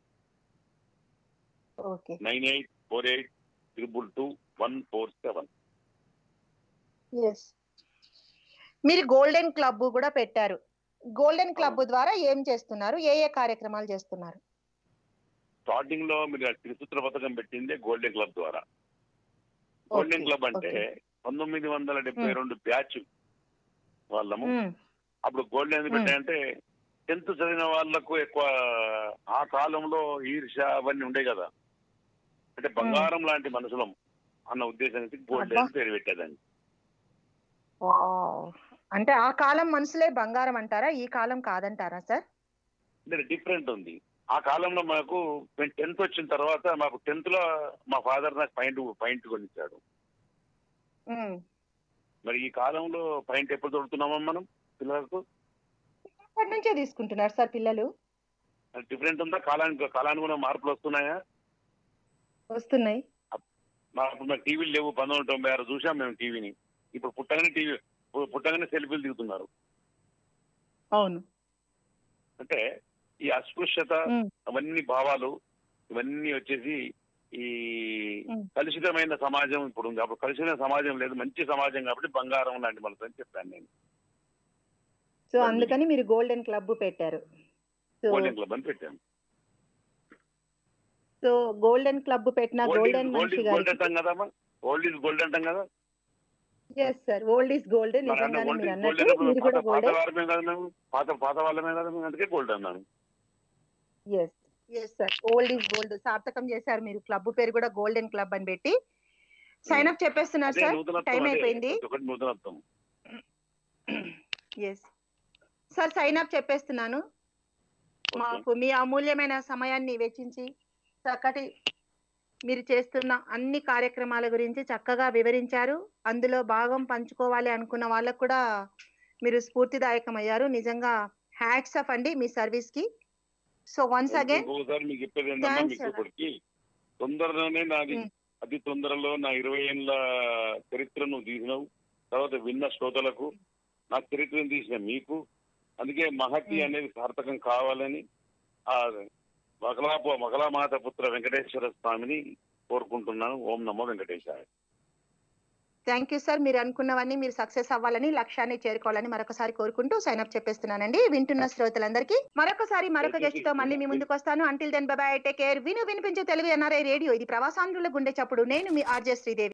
Speaker 2: Nine eight four eight triple two one four seven.
Speaker 1: మీరు గోల్డెన్ క్లబ్ కూడా పెట్టారు. గోల్డెన్ క్లబ్ ద్వారా ఏం చేస్తున్నారు? ఏ ఏ కార్యక్రమాలు చేస్తున్నారు?
Speaker 2: స్టార్టింగ్ లో మీరు త్రిసూత్ర పథకం పెట్టిందే గోల్డెన్ క్లబ్ ద్వారా. గోల్డెన్ క్లబ్ అంటే పంతొమ్మిది వందల డెబ్బై రెండు బ్యాచ్ వాళ్ళము. అప్పుడు గోల్డెన్ ఎందుకు పెట్టాయంటే టెన్త్ చదివిన వాళ్ళకు ఎక్కువ ఆ కాలంలో ఈర్ష అవన్నీ ఉండే కదా, అంటే బంగారం లాంటి మనుషులం అన్న ఉద్దేశానికి గోల్డెన్ పేరు పెట్టేదాన్ని.
Speaker 1: అంటే ఆ కాలం మనుషులే బంగారం అంటారా? ఈ కాలం కాదంటారా సార్?
Speaker 2: డిఫరెంట్ ఉంది. ఆ కాలంలో మాకు టెన్త్ వచ్చిన తర్వాత మాకు టెన్త్ లో మా ఫాదర్ నాకు పాయింట్ పాయింట్ కొనిచ్చాడు. మరి ఈ కాలంలో పాయింట్ ఎప్పుడు దొరుకుతున్నామా మనం పిల్లలకు?
Speaker 1: ఎప్పటి నుంచే తీసుకుంటున్నారు సార్ పిల్లలు?
Speaker 2: డిఫరెంట్ ఉందా? కాలానికి కాలానుగుణ మార్పులు వస్తున్నాయా?
Speaker 1: వస్తున్నాయి.
Speaker 2: మాకు మా టీవీలు లేవు. పంతొమ్మిది వందల తొంభై ఆరు చూసాం మేము టీవీని. ఇప్పుడు పుట్టగానే టీవీ పుట్టగానే సెల్ఫీలు దిగుతున్నారు.
Speaker 1: అవును.
Speaker 2: అంటే ఈ అస్పృశ్యత అవన్నీ భావాలు ఇవన్నీ వచ్చేసి ఈ కలుషితమైన సమాజం ఇప్పుడు ఉంది. అప్పుడు కలుషితమైన సమాజం లేదు, మంచి సమాజం కాబట్టి బంగారం లాంటి మనసు అని చెప్పాను నేను.
Speaker 1: సో అందుకని మీరు గోల్డెన్ క్లబ్ పెట్టారు.
Speaker 2: గోల్డెన్ క్లబ్ అని పెట్టాను.
Speaker 1: సో గోల్డెన్ క్లబ్ పెట్టిన గోల్డెన్
Speaker 2: గోల్డ్ ఇస్ గోల్డ్ అంటాం కదమ్మా, ఓల్డ్ ఇస్ గోల్డ్ అంటాం కదా.
Speaker 1: Yes sir, old is gold. నిజంగానే మీరు అన్నట్టు మీరు కూడా
Speaker 2: పాత వాళ్ళమే కదా మేము, పాత పాత వాళ్ళమే కదా మేము, అందుకే గోల్డ్ అన్నాను.
Speaker 1: Yes yes sir, old is gold సార్థకం చేశారు మీరు. క్లబ్ పేరు కూడా గోల్డెన్ క్లబ్ అని పెట్టి సైన్ అప్ చెప్పేస్తున్నారు సార్. టైం అయిపోయింది. ఎస్ సార్, సైన్ అప్ చెప్పేస్తున్నాను. మాకు మీ అమూల్యమైన సమయాన్ని వెచ్చించి చక్కటి మీరు చేస్తున్న అన్ని కార్యక్రమాల గురించి చక్కగా వివరించారు. అందులో భాగం పంచుకోవాలి అనుకున్న వాళ్ళకు కూడా మీరు స్ఫూర్తిదాయకం అయ్యారు. నిజంగా హ్యాట్స్ ఆఫ్ అండి మీ సర్వీస్ కి. సో వన్స్ అగైన్
Speaker 2: మీకు చెప్పేది ఏంటన్నా, మీకు ఇప్పటికి తొందరలోనే నాది అతి తొందరలో నా ఇరవై ఏళ్ళ చరిత్రను తీసినావు. తర్వాత విన్న శ్రోతలకు నా చరిత్రను తీసిన మీకు, అందుకే మహతి అనేది సార్థకం కావాలని ఆ మగలా మగలామాత పుత్ర వెంకటేశ్వర స్వామిని కోరుకుంటున్నాను. ఓం నమో వెంకటేశాయ.
Speaker 1: Thank you sir. మీరు అనుకున్నవన్నీ మీరు సక్సెస్ అవ్వాలని, లక్ష్యాన్ని చేరుకోవాలని మరొకసారి కోరుకుంటూ సైన్ అప్ చెప్పేస్తున్నానండి. వింటున్న శ్రోతలందరికీ మరొకసారి మరొక గెస్ట్ తో మళ్ళీ మీ ముందుకు వస్తాను. Until then bye bye, take care. విను వినిపించే తెలుగు ఎన్ఆర్ఐ రేడియో. ఇది ప్రవాసాంధ్రుల గుండె చప్పుడు. నేను మీ ఆర్జే శ్రీదేవి.